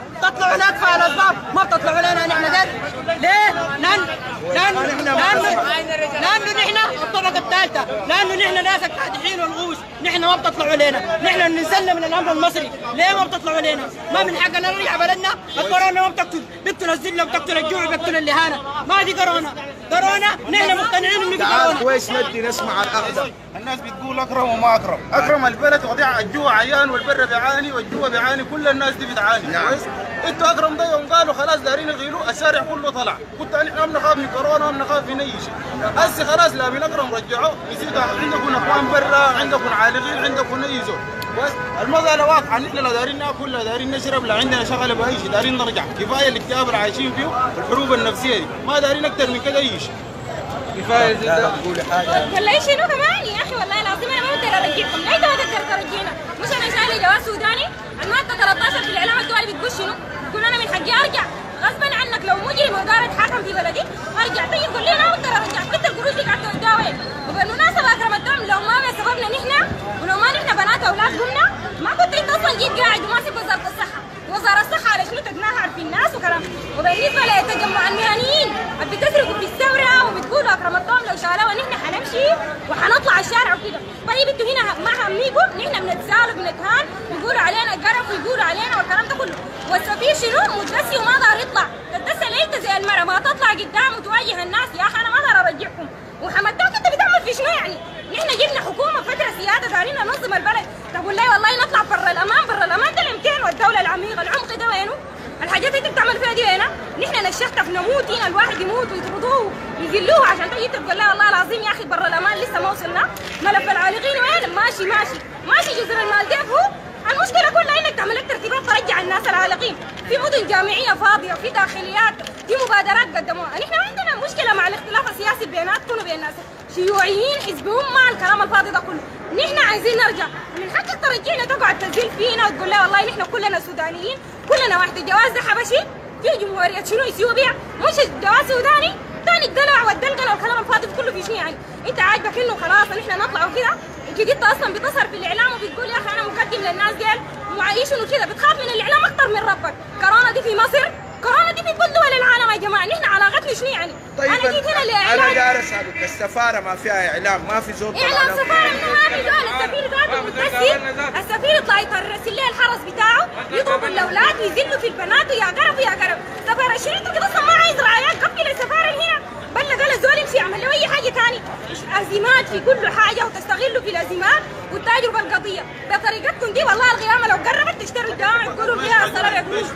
تطلعوا لادفع الاسباب ما بتطلعوا لنا نحن ديل ليه؟ لان لانه لانه لانه نحن الطبقه الثالثه، لانه نحن ناس الكادحين والغوش، نحن ما بتطلعوا لنا، نحن نسلم من الامر المصري، ليه ما بتطلعوا لنا؟ ما من حقنا نرجع بلدنا، الكورونا ما بتقتل، بتقتل الذله وبتقتل الجوع وبتقتل الاهانه، ما دي كورونا، كورونا نحن مقتنعين انه في كورونا. كويس ندي نسمع الاخضر. الناس بتقول اكرم وما اكرم، اكرم البلد وضيع الجوع عيان والبر بيعاني والجوع بيعاني، كل الناس دي بتعاني. كويس؟ انتوا اكرم ده يوم قالوا خلاص دارين يغيلوا الشارع كله طلع، كنت احنا ما بنخاف من كورونا ما بنخاف من اي شيء. هسه خلاص لا من اكرم رجعوه، نسيتوا عندكم اخوان برا، عندكم عالقين، عندكم اي زول. بس المسألة واضحة، نحن لا دارين ناكل لا دارين نشرب لا عندنا شغلة بأي شيء، دارين نرجع، كفاية الاكتئاب اللي عايشين فيه والحروب النفسية دي، ما دارين أكثر من كده أي شيء. كفاية جدا. تقولي حاجة. والله شنو كمان يا أخي والله العظيم أنا ما بقدر أرجعكم، لا أنت ما تقدر ترجعنا، مش أنا شايلة جواز سوداني، المادة ثلاثة عشر في الإعلام الدولي بتقول شنو؟ بتقول أنا من حقي أرجع، غصبا عنك لو مجرم وقال اتحاكم في بلدي أرجع، طيب قول لي أنا ما بقدر أرجع، قلت القروش دي قاعدة توديها وين؟ وبالمناسبة أكرم الدعم لو ما بسببنا نحن ولو ما نحن بنات أولاد قمنا ما كنت انت اصلا جيت قاعد وماسك وزاره الصحه، وزاره الصحه على شنو تقناها عارفين الناس وكلام. وبالنسبه لتجمع المهنيين بتسرقوا في الثوره وبتقولوا اكرم الطعم لو شالوها نحن حنمشي وحنطلع الشارع وكده، طيب انتوا هنا ما هميكم نحن بنتسال وبنتهان ويقولوا علينا قرف ويقولوا علينا والكلام ده كله، والسفير شنو مدسي وما ضار يطلع، تدسى ليلته زي المرأة ما تطلع قدام وتواجه الناس. يا اخي انا ما ضار ارجعكم، وحمدتك انت بتعمل في شنو يعني؟ نحن جبنا حكومه فتره سياده دارين ننظم البلد، تقول لي والله نطلع برا الامان، برا الامان ده الامكان والدوله العميقه، العمق ده وينه؟ الحاجات اللي انت بتعمل فيها دي وينها؟ نحن نشختك نموت هنا، الواحد يموت ويطردوه ويذلوه عشان تجي تقول لي والله العظيم يا اخي برا الامان لسه ما وصلنا، ملف العالقين وين؟ ماشي ماشي ماشي جزر المالديف هو، المشكله كلها انك تعمل لك ترتيبات ترجع الناس العالقين، في مدن جامعيه فاضيه، في داخليات، في مبادرات قدموها، نحن عندنا مشكله مع الاختلاف السياسي بيناتكم وبين الناس، شيوعيين حزبهم مع الكلام الفاضي ده كله، نحن عايزين نرجع، من حقك ترجعنا تقعد تزيل فينا وتقول لا والله نحن كلنا سودانيين، كلنا واحد، الجواز ده حبشي، في جمهورية شنو اثيوبيا، مش الجواز سوداني، ثاني الدلع والدلقله والكلام الفاضي كله في شنو يعني؟ انت عاجبك انه خلاص نحن نطلع وكده، انت انت اصلا بتظهر في الاعلام وبتقول يا اخي انا مقدم للناس ديل ومعيشهم وكده، بتخاف من الاعلام اكثر من ربك، كورونا دي في مصر، كورونا دي في كل دول العالم يا جماعه، نحن علاقتنا شنو يعني؟ طيب انا جيت هنا لاعلام، انا جالس اسالك السفاره ما فيها اعلام، ما في زول اعلام سفاره منه ما في زول، السفير ذاته متسي، السفير يطلع يرسل لي الحرس بتاعه يضرب الاولاد ويذلوا في البنات ويا قرف يا قرف، سفاره شريته كده اصلا ما عايز رعايات، قبل السفاره هنا بلغ قال الزول يمشي يعمل له اي حاجه ثاني، ازمات في كل حاجه وتستغلوا في الازمات والتجربه القضيه، بطريقتكم دي والله القيامه لو قربت تشتروا الجامع تقولوا فيها السلام يا قروش،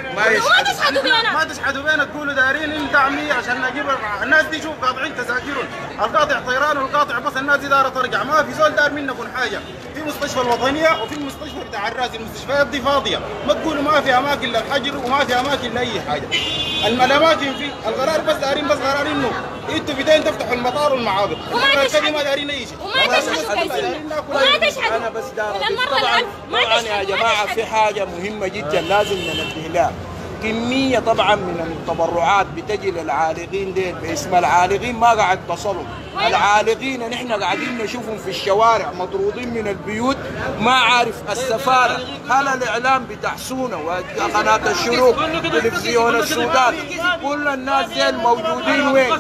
ما تشحدوا بينا، ما تشحدوا بينا تقولوا دارين ندعمي عشان نجيب الناس دي، شوف قاطعين تذاكرهم، القاطع طيران والقاطع بس، الناس دي دارة ترجع، ما في زول دار منكم حاجه، في مستشفى الوطنيه وفي المستشفى بتاع الراس، المستشفيات دي فاضيه، ما تقولوا ما في اماكن للحجر وما في اماكن لاي حاجه، الاماكن في القرار بس دارين بس قرار انه انتوا بدين تفتحوا المطار والمعابر، وما تشحدوا ما دارين اي شيء، وما تشحدوا وما تشحدوا، انا بس دار طبعا طبعا يا جماعه في حاجه مهمه جدا لازم ننبه لها، كميه طبعا من التبرعات بتجي للعالقين ديل باسم العالقين ما قاعد تصلوا، العالقين نحن قاعدين نشوفهم في الشوارع مطرودين من البيوت، ما عارف السفاره، هل الاعلام بتاع سونا وقناه الشروق تلفزيون السودان كل الناس ديل موجودين وين؟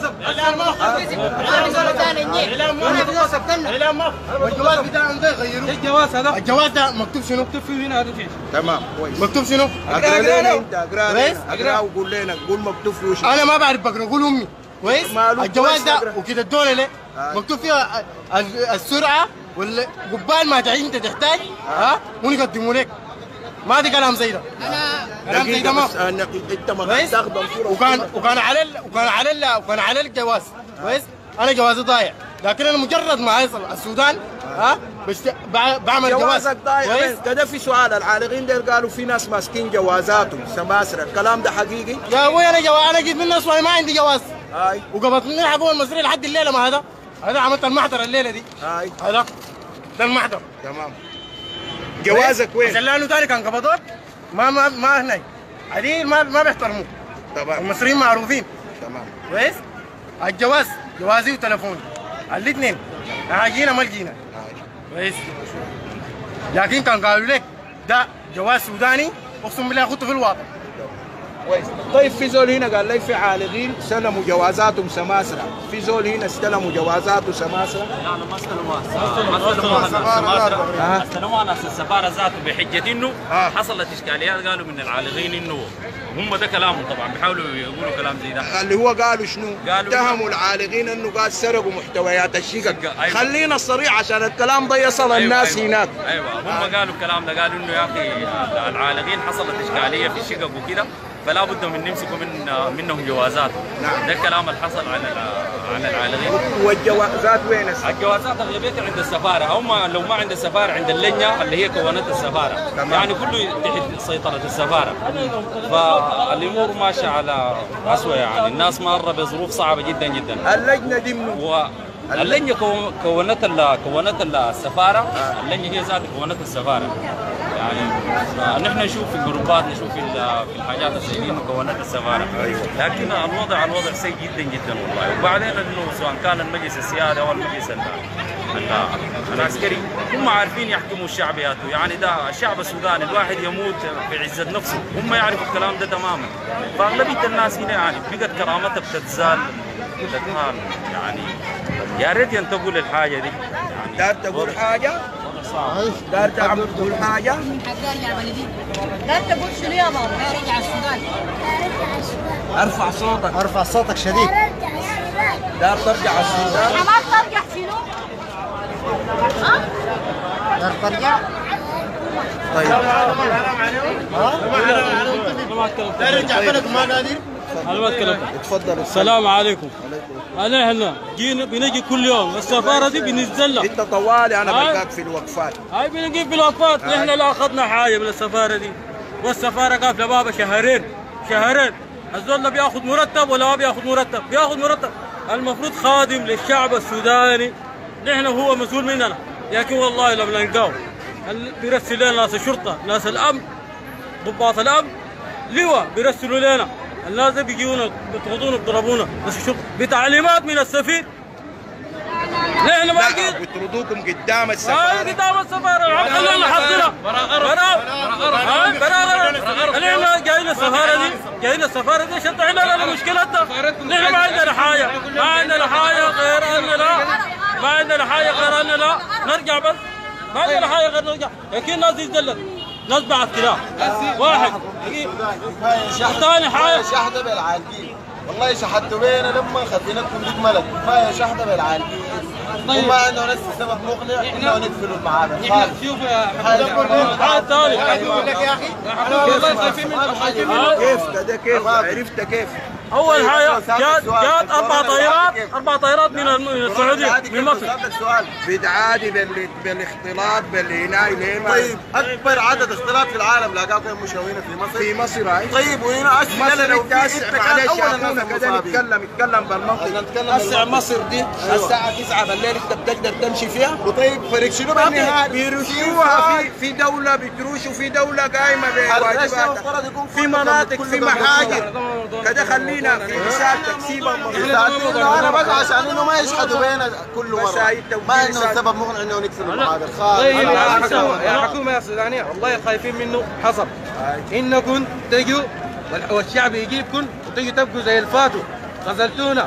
والجواز بتاعهم ده غيروه، الجواز هذا الجواز ده مكتوب شنو؟ مكتوب فيه هنا هذا فيه تمام كويس، مكتوب شنو؟ اقرا لنا انت، اقرا لنا اقرا وقول لنا قول مكتوب فيه شنو؟ انا ما بعرف بقرا، قول امي كويس؟ الجواز ده وكده الدولة ليه؟ مكتوب فيها السرعة والقبال ما تعيش انت تحتاج ها ونقدموا لك، ما دي كلام زي ده، كلام زي ده ما انت ما تستخدم صورة، وكان وكان على وكان على وكان على الجواز كويس؟ انا جوازي ضايع، لكن انا مجرد ما اوصل السودان ها بس بعمل جواز جوازك ضايع كده. في سؤال العالقين ديل قالوا في ناس ماسكين جوازاتهم سماسرة، الكلام ده حقيقي؟ يا ابوي انا جواز انا جيت من اسوان ما عندي جواز، هاي وقبضت مني الحكومه المصريه لحد الليله، ما هذا هذا عملت المحضر الليله دي، هاي هذا ده المحضر تمام. جوازك وين؟ عشان لانه ثاني كان قبضوك ما ما ما هنا عديل ما ما بيحترموك، تمام، المصريين معروفين تمام كويس؟ الجواز جوازي وتليفوني الاثنين جينا ما لقينا كويس، لكن كان قالوا لك ده جواز سوداني اقسم بالله خدته في الواطن كويس. طيب في زول هنا قال لي في عالقين استلموا جوازاتهم سماسرة، في زول هنا استلموا جوازاته سماسرة؟ لا انا ما استلموها ما استلموها السفارة، استلموها ناس السفارة ذاته بحجة انه حصلت اشكاليات قالوا من العالقين انه هم ده كلامهم طبعا بيحاولوا يقولوا كلام زي ده اللي هو قالوا شنو؟ قالوا اتهموا العالقين انه قال سرقوا محتويات الشقق. أيوة. خلينا الصريح عشان الكلام ده يصل أيوة الناس أيوة هناك. ايوه هم قالوا الكلام ده، قالوا انه يا اخي العالقين حصلت اشكاليه في الشقق وكده فلا بد من نمسكوا من منهم جوازات. نعم. ده الكلام اللي حصل عن عن العالقين. والجوازات وين؟ الجوازات اغلبيتها عند السفاره، هم لو ما عند السفاره عند اللجنه اللي هي كونت السفاره. تمام. يعني كله تحت سيطره السفاره. فالامور ماشيه على اسوء، يعني الناس مره بظروف صعبه جدا جدا. اللجنه دي منو؟ اللجنه كونت كونت السفاره، اللجنه هي ذات كونت السفاره. يعني نحن نشوف في الجروبات نشوف في الحاجات زي دي مكونات السفاره. أيوة. لكن الوضع الوضع سيء جدا جدا والله. وبعدين انه سواء كان المجلس السيادي او المجلس العسكري هم عارفين يحكموا الشعبياته، يعني ده الشعب السوداني الواحد يموت في عزه نفسه، هم يعرفوا الكلام ده تماما. فاغلبيه الناس هنا يعني بقت كرامتها بتتزال بتتهان، يعني يا ريت ينتبهوا للحاجه دي. يعني دار تقول حاجه؟ دار تقول حاجه؟ دار تقول شنو يا بابا؟ ارجع السودان. ارفع صوتك. ارفع صوتك شديد. دار ترجع السودان. ما ترجع شنو؟ ها؟ دار ترجع؟ طيب. ترجع بلد ما قادر؟ انا ما اتكلم. اتفضل. السلام عليكم. انا هنا جينا بنجي كل يوم، السفاره دي بننزل لها. انت طوالي انا بلقاك في الوقفات. هاي بنجي في الوقفات، نحن لا اخذنا حاجه من السفاره دي، والسفاره قافله بابا شهرين شهرين، الزول لا بياخذ مرتب ولا ما بياخذ مرتب، بياخذ مرتب، المفروض خادم للشعب السوداني، نحن هو مسؤول مننا، لكن والله لما نلقاه بيرسل لنا ناس الشرطه، ناس الامن، ضباط الامن، لواء بيرسلوا لنا، الناس دي بيجونا بيطردونا بيضربونا بس شوف بتعليمات من السفير. نحن ما جيت بيطردوكم قدام السفاره. اي قدام السفاره، خلينا نحصلها براغر براغر براغر. نحن جايين السفاره دي جايين السفاره دي عشان تحل لنا مشكلتنا. نحن ما عندنا حاجه، ما عندنا حاجه غير اننا ما عندنا حاجه غير اننا نرجع بس، ما عندنا حاجه غير نرجع، لكن الناس دي اتذلت، ناس بعد كلام واحد ثاني حاجه شحده بالعالقين، والله شحدتوا بينا لما خزينتكم دي اتملت، كفايه شحده بالعالقين. طيب وما عندنا نفس سبب مقنع انه ندخلوا المعابر خالص. شوف يا حاجه ثانيه اقول لك يا اخي والله خايفين منك. كيف ده كيف عرفت كيف؟ اول حاجه جات جات اربع طائرات اربع طائرات من السعوديه من مصر. سؤال بتعادي بالاختلاط بالهناي ليه؟ طيب اكبر عدد اختلاط في العالم لاقاه فين مشاوينا في مصر؟ في مصر هاي. طيب وهنا اسئله لو في انت كان اول الناس كده نتكلم نتكلم بالمنطق. هسه مصر دي الساعه تسعة بالليل انت بتقدر تمشي فيها؟ وطيب فرق شنو بالنهايه؟ بيرشوها في في دوله بتروش وفي دوله قايمه بواجباتها، في مناطق في محاجر كده. خلينا في رسالتك سيبها. انا بس عشان انه ما يشحدوا بينا كل مره، ما عندهم سبب مقنع انه نكسر المعابر خالص. يا حكومه يا سودانيه والله خايفين منه حصل انكم تجوا والشعب يجيبكم وتجوا تبقوا زي الفاتو. غزلتونا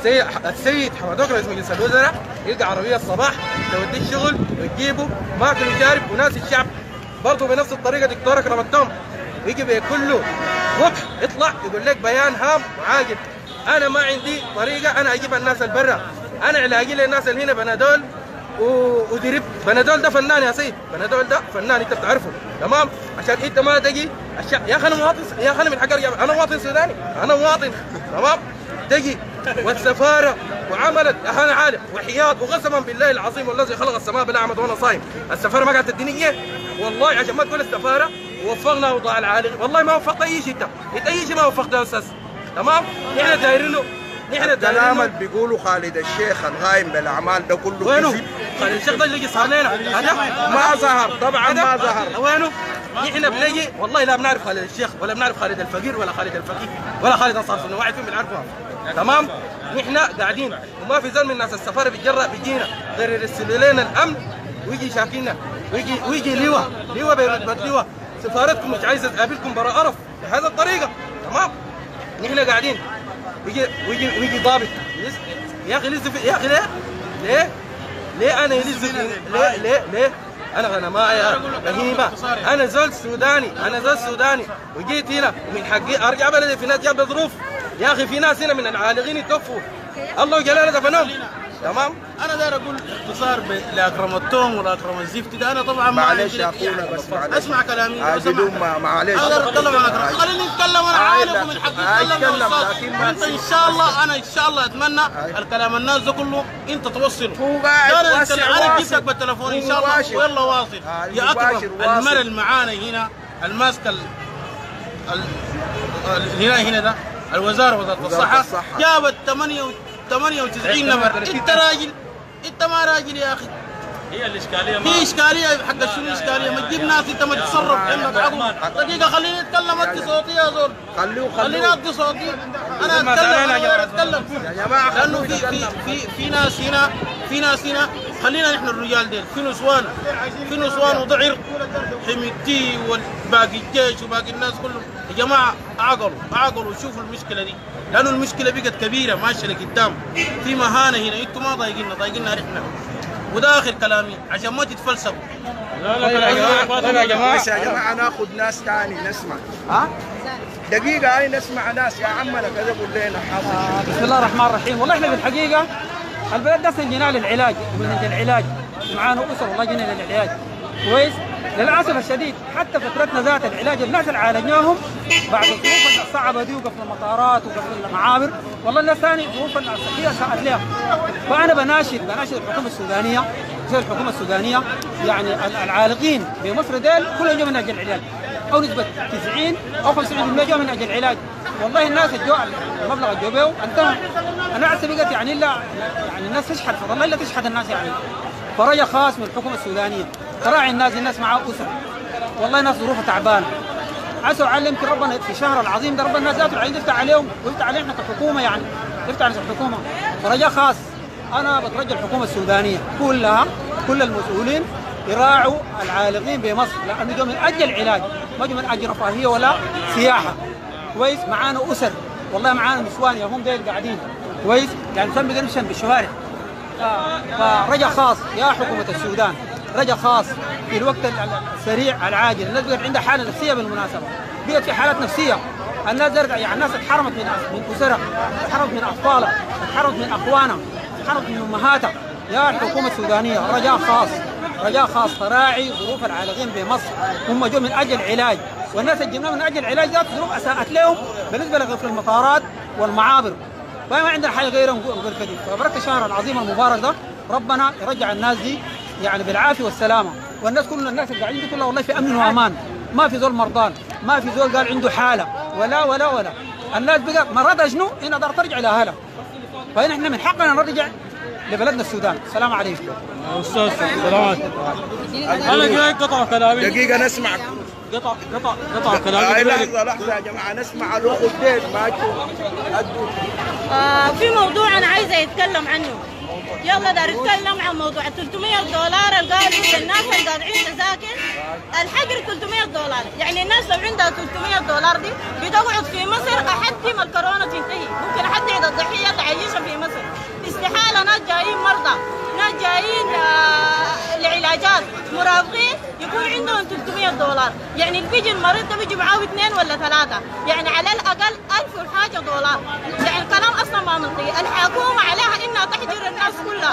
السيد حمدوك رئيس مجلس الوزراء يلقى عربيه الصباح تودي الشغل وتجيبه ماكل وشارب، وناس الشعب برضه بنفس الطريقه دكتور اكرم التوم يجي بكله وقح يطلع يقول لك بيان هام وعاجل. انا ما عندي طريقه انا اجيب الناس البرا، انا علاجي للناس اللي هنا بنادول ودرب. بنادول ده فنان يا سيد، بنادول ده فنان انت بتعرفه تمام، عشان انت ما تجي الشعب. يا اخي انا مواطن، يا اخي انا من حق انا مواطن سوداني، انا مواطن تمام، تجي والسفاره وعملت اهانه عالم وحياط وقسما بالله العظيم والذي خلق السماء بلا عمد وانا صايم، السفاره ما قاعده تديني اياه والله. عشان ما تقول السفاره ووفقنا وضاع العالي، والله ما وفقت اي شيء. انت انت اي شيء ما وفقت يا استاذ تمام. احنا دايرينه نحن الكلام اللي بيقولوا خالد الشيخ الغايم بالاعمال ده كله وينه؟ خالد الشيخ ده اللي صار لنا هذا ما ظهر طبعا ما ظهر. وينه؟ نحن بنجي والله لا بنعرف خالد الشيخ ولا بنعرف خالد الفقير ولا خالد الفقيه ولا خالد انصار سنه، واحد فيهم بنعرفه تمام. نحن قاعدين وما في زول من الناس السفاره بيتجرأ بيجينا غير يرسلوا لنا الامن ويجي يشاكينا ويجي ويجي لواء لواء برتبه لواء سفارتكم مش عايزه تقابلكم برا قرف بهذا الطريقه، تمام؟ نحن قاعدين ويجي ويجي ويجي ضابط يا اخي لسه يا اخي ليه؟ ليه؟ ليه انا يلزم ليه ليه ليه؟ انا غنمايا بهيمه، انا زول سوداني، انا زول سوداني وجيت هنا ومن حقي ارجع بلدي. في ناس جاب ظروف يا اخي، في ناس هنا من العالقين يتوفوا، الله وجلاله دفنهم، تمام؟ انا داير اقول باختصار لاكرم التوم ولاكرم الزفت ده. انا طبعا معلش يا اخونا بس معلش اسمع كلامي عادلون معلش انا اتكلم عن اكرم، خليني اتكلم. انا عارف ومن حقي اتكلم، لكن انت ان شاء الله انا ان شاء الله اتمنى الكلام الناس ده كله انت توصله. هو قاعد انا جبتك بالتليفون ان شاء الله ويلا واصل. يا اكرم المرء اللي معانا هنا الماسكه هنا هنا ده الوزاره وزاره الصحه جابت ثمانية وتسعين نفر. انت راجل، انت ما راجل يا اخي. هي الاشكاليه ما في اشكاليه حق شنو اشكاليه؟ ما تجيب ناس انت ما تتصرف عندك عقل. دقيقه خليني اتكلم، ادي صوتي يا زول. خلوه خليني ادي صوتي انا اتكلم. انا اتكلم يا جماعه لانه في في في في ناس هنا، في ناس هنا. خلينا نحن الرجال ديل في نسوان، في نسوان وضعر حميدتي وباقي الجيش وباقي الناس كلهم. يا جماعه اعقلوا اعقلوا شوفوا المشكله دي، لانه المشكله بقت كبيره ماشيه لقدام. في مهانه هنا، انتم ما ضايقيننا، ضايقيننا احنا. وده اخر كلامي عشان ما تتفلسفوا. لا لا يا جماعه لا يا جماعه بس يا جماعه ناخذ ناس ثاني نسمع. ها دقيقه هاي نسمع ناس يا عمنا كذا قول لنا. بسم الله الرحمن الرحيم. والله احنا في الحقيقه البلد ده جينا للعلاج ومن العلاج معانا اسر والله جينا للعلاج كويس. للاسف الشديد حتى فترتنا ذات العلاج الناس اللي عالجناهم بعد الظروف الصعبه دي وقفل المطارات وقفل المعابر، والله الناس ثاني ظروف الصحيه ساءت لها. فانا بناشد بناشد الحكومه السودانيه زي الحكومه السودانيه يعني العالقين بمصر ديل كلهم جو من اجل العلاج، او نسبه تسعين او خمسين بالمئة جو من اجل العلاج. والله الناس الجو المبلغ الجو بيو انتهى. انا احسب بقت يعني الا يعني الناس تشحت، فضل الا تشحت الناس يعني. فرجاء خاص من الحكومه السودانيه تراعي الناس، الناس معاه اسر والله الناس ظروفها تعبانه. عسوا على يمكن ربنا في الشهر العظيم ده ربنا الناس ذاته العين يفتح عليهم ويفتح علينا كحكومه يعني يفتح على الحكومه. فرجاء خاص انا بترجى الحكومه السودانيه كلها كل المسؤولين يراعوا العالقين بمصر، لانه جو من اجل علاج ما جو من اجل رفاهيه ولا سياحه كويس. معانا اسر والله معانا نسوان يا هم ديل قاعدين كويس يعني تم بقرشن بالشوارع. فرجاء خاص يا حكومه السودان، رجاء خاص في الوقت السريع العاجل. الناس بقت عندها حاله نفسيه بالمناسبه، بقت في حالات نفسيه. الناس يعني الناس اتحرمت من من اسرها، اتحرمت من اطفالها، اتحرمت من اخوانها، اتحرمت من امهاتها. يا الحكومه السودانيه رجاء خاص رجاء خاص تراعي ظروف العالقين بمصر، هم جو من اجل علاج، والناس اللي جبناهم من اجل علاج ذات ظروف اساءت لهم بالنسبه لغفل المطارات والمعابر. فما عندنا حاجه غيرهم غير كده. فبركه الشهر العظيم المبارك ده ربنا يرجع الناس دي يعني بالعافيه والسلامه، والناس كل الناس اللي قاعدين دي كلها والله في امن وامان، ما في زول مرضان، ما في زول قال عنده حاله ولا ولا ولا. الناس بقى مرضها شنو؟ هنا دار ترجع لاهلها. فنحن من حقنا نرجع لبلدنا السودان. السلام عليكم. استاذ السلام عليكم. انا جاي قطع كلامي دقيقه نسمعك. قطع قطع قطع كلامي. لحظه لحظه يا جماعه نسمع الاخ الدين ما ادوا. آه في موضوع انا عايزه يتكلم عنه. يلا دار اتكلم عن موضوع ثلاثمئة دولار اللي قالوا للناس اللي قاطعين تذاكر الحجر ثلاثمئة دولار، يعني الناس لو عندها ثلاثمئة دولار دي بتقعد في مصر احد ما الكورونا تنتهي، ممكن احد عيد الضحيه تعيشها في مصر. استحاله ناس جايين مرضى، ناس جايين آه لعلاجات، مرافقين يكون عندهم ثلاثمئة دولار، يعني اللي بيجي المريض ده بيجي معاه اثنين ولا ثلاثه، يعني على الاقل ألف وحاجه دولار، يعني الكلام اصلا ما منطقي. الحكومه عليها انها تحجر الناس كلها.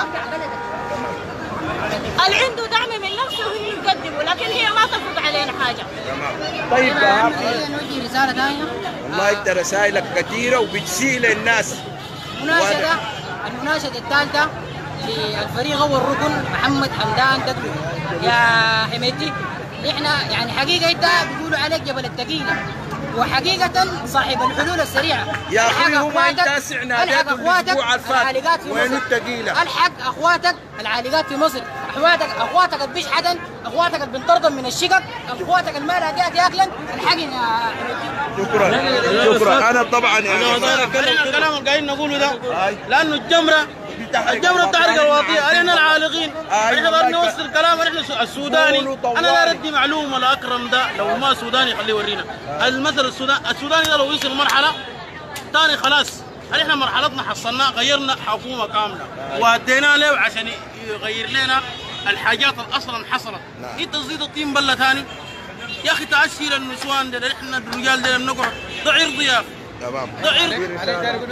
اللي عنده دعم من نفسه هو يقدمه، لكن هي ما تفرض علينا حاجه. طيب يا نوجه رساله ثانيه. والله انت رسائلك كثيره وبتسيء للناس. مناشده المناشده الثالثه للفريق اول ركن محمد حمدان دقلو. يا حميدتي احنا يعني حقيقه انت بيقولوا عليك جبل الثقيله، وحقيقه صاحب الحلول السريعه. يا اخوي هو ما انت سعنا الحق اخواتك العالقات في وين مصر. الثقيله؟ الحق اخواتك العالقات في مصر، اخواتك اخواتك اللي بيشحدن، اخواتك اللي بنطردهم من الشقق، اخواتك اللي ما لاقيت ياكلن. الحقنا يا حميدتي. شكرا شكرا. انا طبعا يعني الكلام اللي قاعدين نقوله ده لانه الجمره الجبر التحريك الواطيه علينا العالقين. احنا بدنا نوصل كلام احنا السوداني. انا لا ردي معلومه لاكرم ده لو ما سوداني خليه يورينا. المثل السودان السوداني ده لو يصل مرحله ثاني خلاص احنا مرحلتنا حصلناها غيرنا حكومه كامله وادينا له عشان يغير لنا الحاجات اللي اصلا حصلت. انت تزيد الطين بله ثاني يا اخي تاشيل النسوان ده احنا الرجال ده بنقعد ده عرض يا اخي. تمام ده عرض.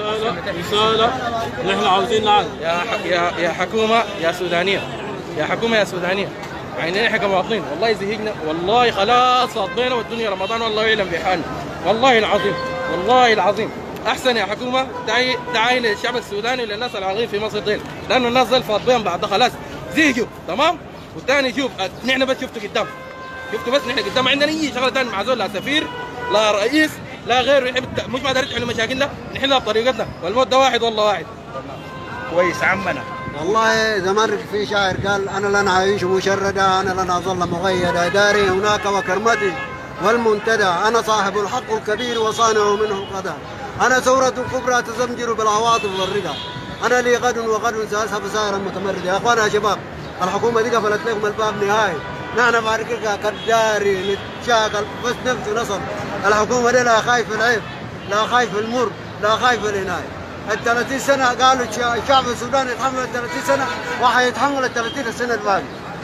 رساله نحن عاوزين نعرف يا يا يا حكومه يا سودانيه يا حكومه يا سودانيه عينينا احنا كمواطنين والله زهقنا والله خلاص فضينا والدنيا رمضان والله يعلم بحالنا والله العظيم والله العظيم. احسن يا حكومه تعي تعي للشعب السوداني وللناس العاغين في مصر ديل لانه الناس ديل فاضيين بعد خلاص زهقوا تمام. والثاني شوف نحن بس شفتوا قدام شفتوا بس نحن قدام عندنا اي شغله ثانيه مع زول لا سفير لا رئيس لا غيره مش ما دارين نحل مشاكلنا نحلها بطريقتنا والموت ده واحد والله واحد. كويس عمنا. والله زمان في شاعر قال انا لن اعيش مشردا انا لن اظل مغيدا داري هناك وكرمتي والمنتدى انا صاحب الحق الكبير وصانع منه القضاء انا ثورة كبرى تزمجر بالعواطف والرضا انا لي غد وغد ساسهب سائرا متمردا. يا اخوانا يا شباب الحكومه دي قفلت لكم الباب نهائي. نحن معركتها كداري نتشاكل بس نفسه نصل. الحكومه دي لا خايف العيب لا خايف المر لا خايف العنايه. ال ثلاثين سنه قالوا الشعب السوداني يتحمل ال ثلاثين سنه وحيتحمل ال ثلاثين السنه الباقيه.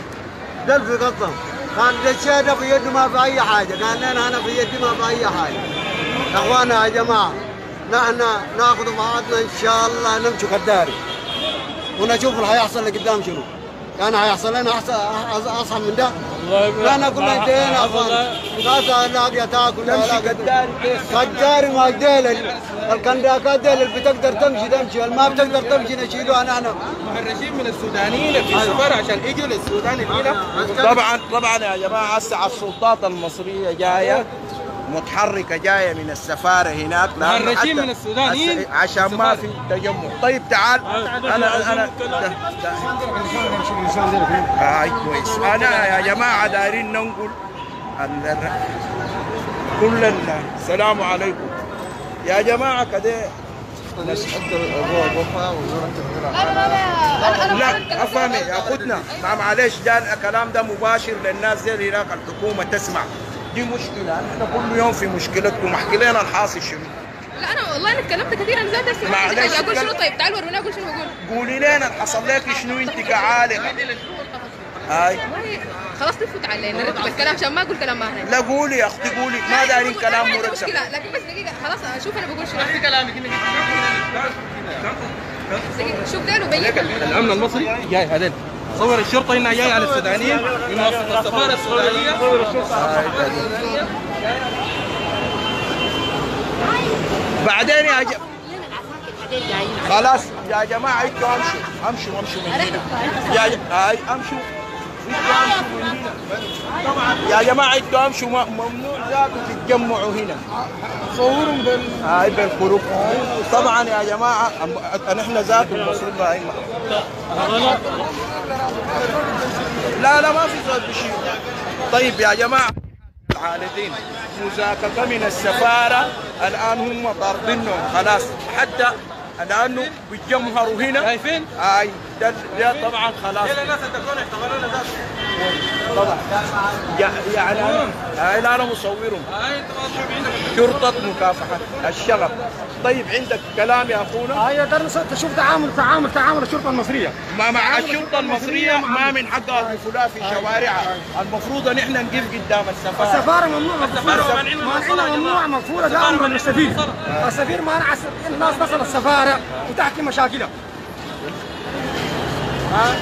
ده في قطهم كان الشيء ده في يده ما في اي حاجه قال لنا انا في يدي ما في اي حاجه. يا اخوانا يا جماعه نحن ناخذ بعضنا ان شاء الله نمشي كداري ونشوف اللي حيحصل اللي قدام شنو. كان هيحصل لنا احسن اصعب من ده. لا نقول انتهينا اخوان ناس لاقيه تاكل تمشي كداري كيف؟ كداري ما ديل الكنداكات ديل اللي بتقدر تمشي تمشي اللي ما بتقدر تمشي نشيلوها نحن. مهرجين من السودانيين في السفاره عشان يجوا للسودان هنا. طبعا طبعا يا جماعه هسه السلطات المصريه جايه متحركه جايه من السفاره هناك مهرجين من السودانيين عشان ما في تجمع. طيب تعال انا انا هاي كويس. انا يا جماعه دايرين ننقل كل السلام عليكم يا جماعه كده لا افهمي يا اخوتنا ما معلش ده الكلام ده مباشر للناس زي هناك الحكومه تسمع. دي مشكله احنا كل يوم في مشكلتكم احكي لنا الحاصل شنو. لا انا والله انا اتكلمت كثير انا ذات نفسي معلش اقول شنو. طيب تعالوا ورونا اقول شنو بقول. قولي لنا اللي حصل لك شنو انت كعالم. هاي خلاص تفوت علينا نرتب الكلام عشان ما اقول كلام ما هنا. لا قولي يا اختي قولي ما دارين كلام مرتب. مشكله لكن بس دقيقه خلاص شوف انا بقول شنو. في كلامك شوف ده وبين الامن المصري جاي هذين صور الشرطه هنا جاي على السودانيين من وسط السفاره السودانيه. بعدين يا جماعه خلاص يا جماعه انتوا امشوا امشوا امشوا من هنا يا هاي امشوا انتوا امشوا من هنا. طبعا يا جماعه انتوا امشوا ممنوع ذاته تتجمعوا هنا. صورهم بال هاي بالخروج. طبعا يا جماعه نحن ذاته المفروض هاي لا لا ما في صوت بشيء. طيب يا جماعه العالدين مزاككه من السفاره الان هم طاردينهم خلاص حتى لانه بيتجمهروا هنا شايفين؟ اي ده, ده طبعا خلاص الناس تكون احتضنونا ذات طبعا يعني انا هاي لا انا مصورهم شرطه مكافحه الشغب. طيب عندك كلام يا اخونا؟ هاي تشوف تعامل تعامل تعامل الشرطه المصريه ما مع الشرطه المصريه ما من حقها الدخول في شوارعها. المفروض ان احنا نقف قدام السفاره. السفاره ممنوع مقفوله مانعينها ممنوع مقفوله دائما من السفير. السفير مانع الناس تصل السفاره وتحكي مشاكلها. ها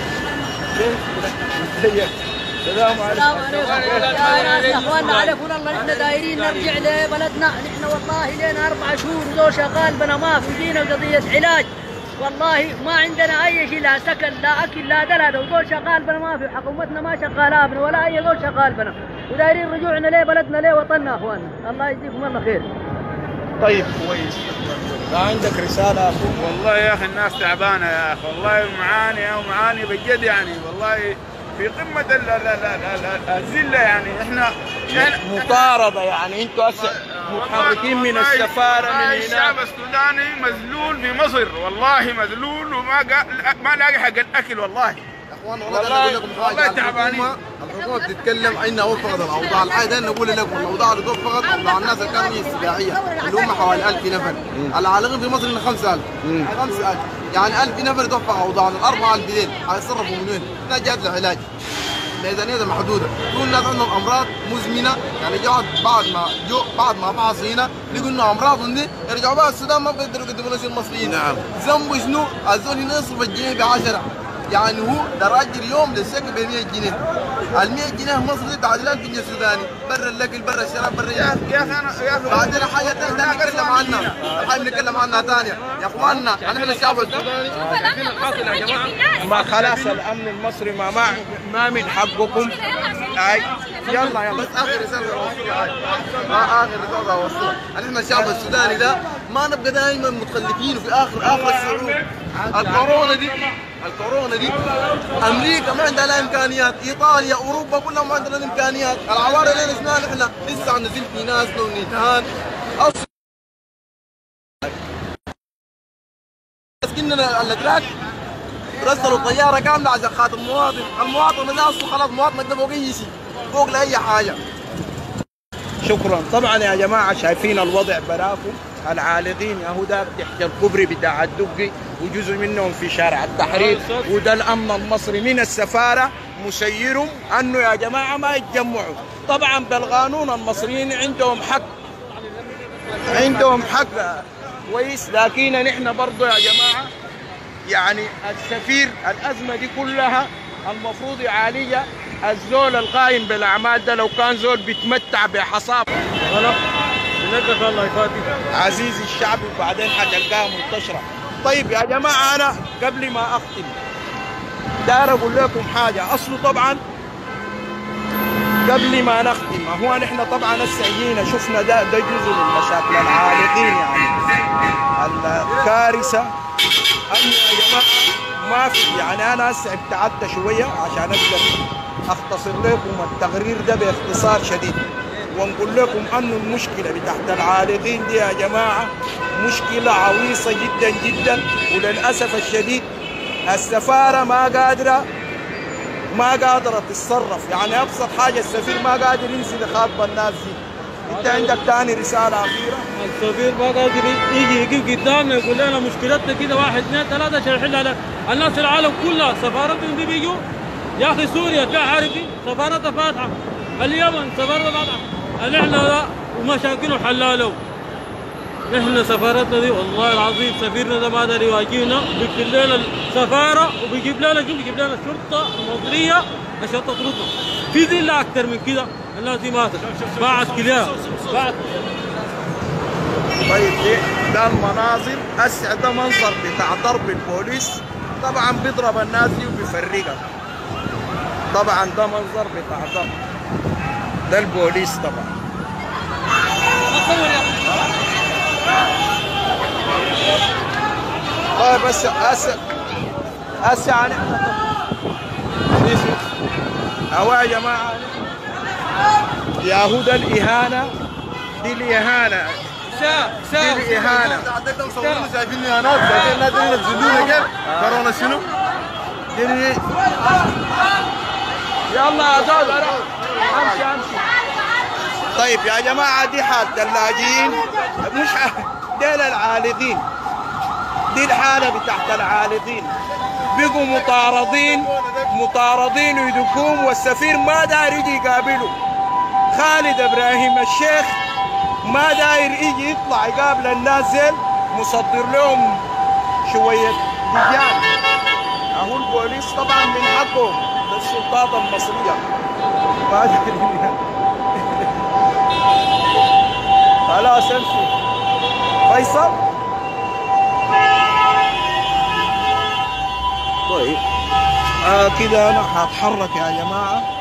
السلام عليكم. يا ناس يا اخواننا عليكم الله نحن دايرين نرجع لبلدنا. نحن والله لنا اربع شهور وزول شغال بنا ما في جينا قضيه علاج. والله ما عندنا اي شيء لا سكن لا اكل لا دلع وزول شغال بنا ما في حكومتنا ما شغاله بنا ولا اي زول شغال بنا ودايرين رجوعنا لبلدنا لوطننا اخواننا. الله يجزيكم الله خير. طيب كويس. لا عندك رساله اخوك؟ والله يا اخي الناس تعبانه يا اخي والله معاني ومعاني بجد يعني والله في قمه الذله يعني احنا مطارده يعني انتوا هسه متحركين من السفاره من هنا. الشعب السوداني مذلول في مصر، والله مذلول وما قا... ما لاقي حق الاكل والله. والله والله تعبانين. الحكومه بتتكلم انها وفقت الاوضاع، الحاجه نقول لكم الاوضاع اللي توفقت اوضاع الناس اللي كانت استباحيه اللي هم حوالي ألف نفر، العالقين في مصر إن خمسة آلاف خمسة آلاف، يعني ألف نفر توفق اوضاعنا، ال أربعة ألف ديل هيتصرفوا من وين؟ الناس جات لعلاج ميزانيه محدوده، كل الناس عندهم امراض مزمنه، يعني جات بعد ما جو بعد ما فحصوا هنا لقوا انه امراضهم دي يرجعوا بقى السودان ما بيقدروا يقدموا لنا المصريين. نعم. ذنبه شنو؟ الزول هنا يصرف الجنيه ب عشرة، يعني هو ده راجل يوم للسكن ب مية جنيه، ال مية جنيه مصر دي تعادل ألف جنيه سوداني، برا الاكل برا الشراب برا يا اخي يا اخي انا يا اخي بعدين حاجه ثانيه نتكلم عنها، الحاجه بنتكلم عنها ثانيه يا اخواننا، يعني احنا الشعب السوداني يا جماعه ما خلاص الامن المصري ما ما, ما من حقكم. اي يلا يلا بس اخر رساله اوصلها هاي اخر رساله اوصلها، احنا الشعب السوداني ده ما نبقى دائما متخلفين في اخر اخر الصعود. الكورونا دي الكورونا دي امريكا ما عندها لا امكانيات، ايطاليا اوروبا كلهم ما عندنا الامكانيات، العوارض اللي نسمعها احنا لسه نزل في ناس ونتهان اصلا مسكيننا الاتراك رسلوا طياره كامله عشان خاطر المواطن، المواطن ده اصلا خلاص مواطن ده فوق اي شيء فوق لاي حاجه. شكرا. طبعا يا جماعه شايفين الوضع براكم، العالقين يا هدى تحت الكوبري بتاع الدقي وجزء منهم في شارع التحرير، وده الامن المصري من السفاره مسيرهم انه يا جماعه ما يتجمعوا. طبعا بالقانون المصريين عندهم حق، عندهم حق كويس، لكن نحن برضه يا جماعه يعني السفير الازمه دي كلها المفروض يعالجها الزول القائم بالاعمال ده، لو كان زول بيتمتع بحصافه غلط بنقف الله يفاتي عزيزي الشعبي وبعدين حتلقاها منتشره. طيب يا جماعه انا قبل ما اختم داير اقول لكم حاجه، اصله طبعا قبل ما نختم هو نحن طبعا هسه جينا شفنا ده ده جزء من مشاكل العالقين، يعني الكارثه انه يا جماعه ما في، يعني انا هسه ابتعدت شويه عشان اقدر اختصر لكم التقرير ده باختصار شديد، ونقول لكم انه المشكله بتاعت العالقين دي يا جماعه مشكله عويصه جدا جدا، وللاسف الشديد السفاره ما قادره ما قادره تتصرف، يعني ابسط حاجه السفير ما قادر ينزل يخاطب الناس دي. انت عندك ثاني رساله اخيره؟ السفير ما قادر يجي يقف قدامنا يقول لنا مشكلتنا كده واحد اثنين ثلاثه عشان نحلها. الناس في العالم كلها سفارتهم دي بيجوا يا اخي سوريا تلاقي عارفين سفارتها فاتحه، اليمن سفارتها فاتحه، نحن لا ومشاكلهم حلاله. نحن سفارتنا دي والله العظيم سفيرنا ده ما قادر يواجهنا، بيكتب لنا السفاره وبيجيب لنا شو بيجيب لنا الشرطه المصريه عشان تطردنا. في ذله اكثر من كده، الناس دي ماتت باعت كلها باعت. طيب دي ده المناظر، هسه ده منظر بتاع ضرب البوليس، طبعا بيضرب الناس دي وبيفرقها. طبعا ده منظر بتاع ضرب، ده البوليس طبعا. طيب بس هسه هسه يعني اهو يا جماعه يا هدى الاهانه دي الاهانه دي الاهانه شايفين اهانات، شايفين الناس اللي ينزلونا كيف؟ كورونا شنو؟ دي يلا يا زول امشي امشي. طيب يا جماعه دي حالة اللاجئين، مش ديل العالقين، دي الحالة بتاعت العالقين، بقوا مطاردين مطاردين ويدقوهم، والسفير ما داير يجي يقابله. خالد ابراهيم الشيخ ما داير يجي يطلع يقابل الناس زين، مصدر لهم شوية لجان. اهو البوليس طبعا من حقهم للسلطات المصرية ما ادري خلاص امشي فيصل. طيب آه كده انا هتحرك يا جماعه.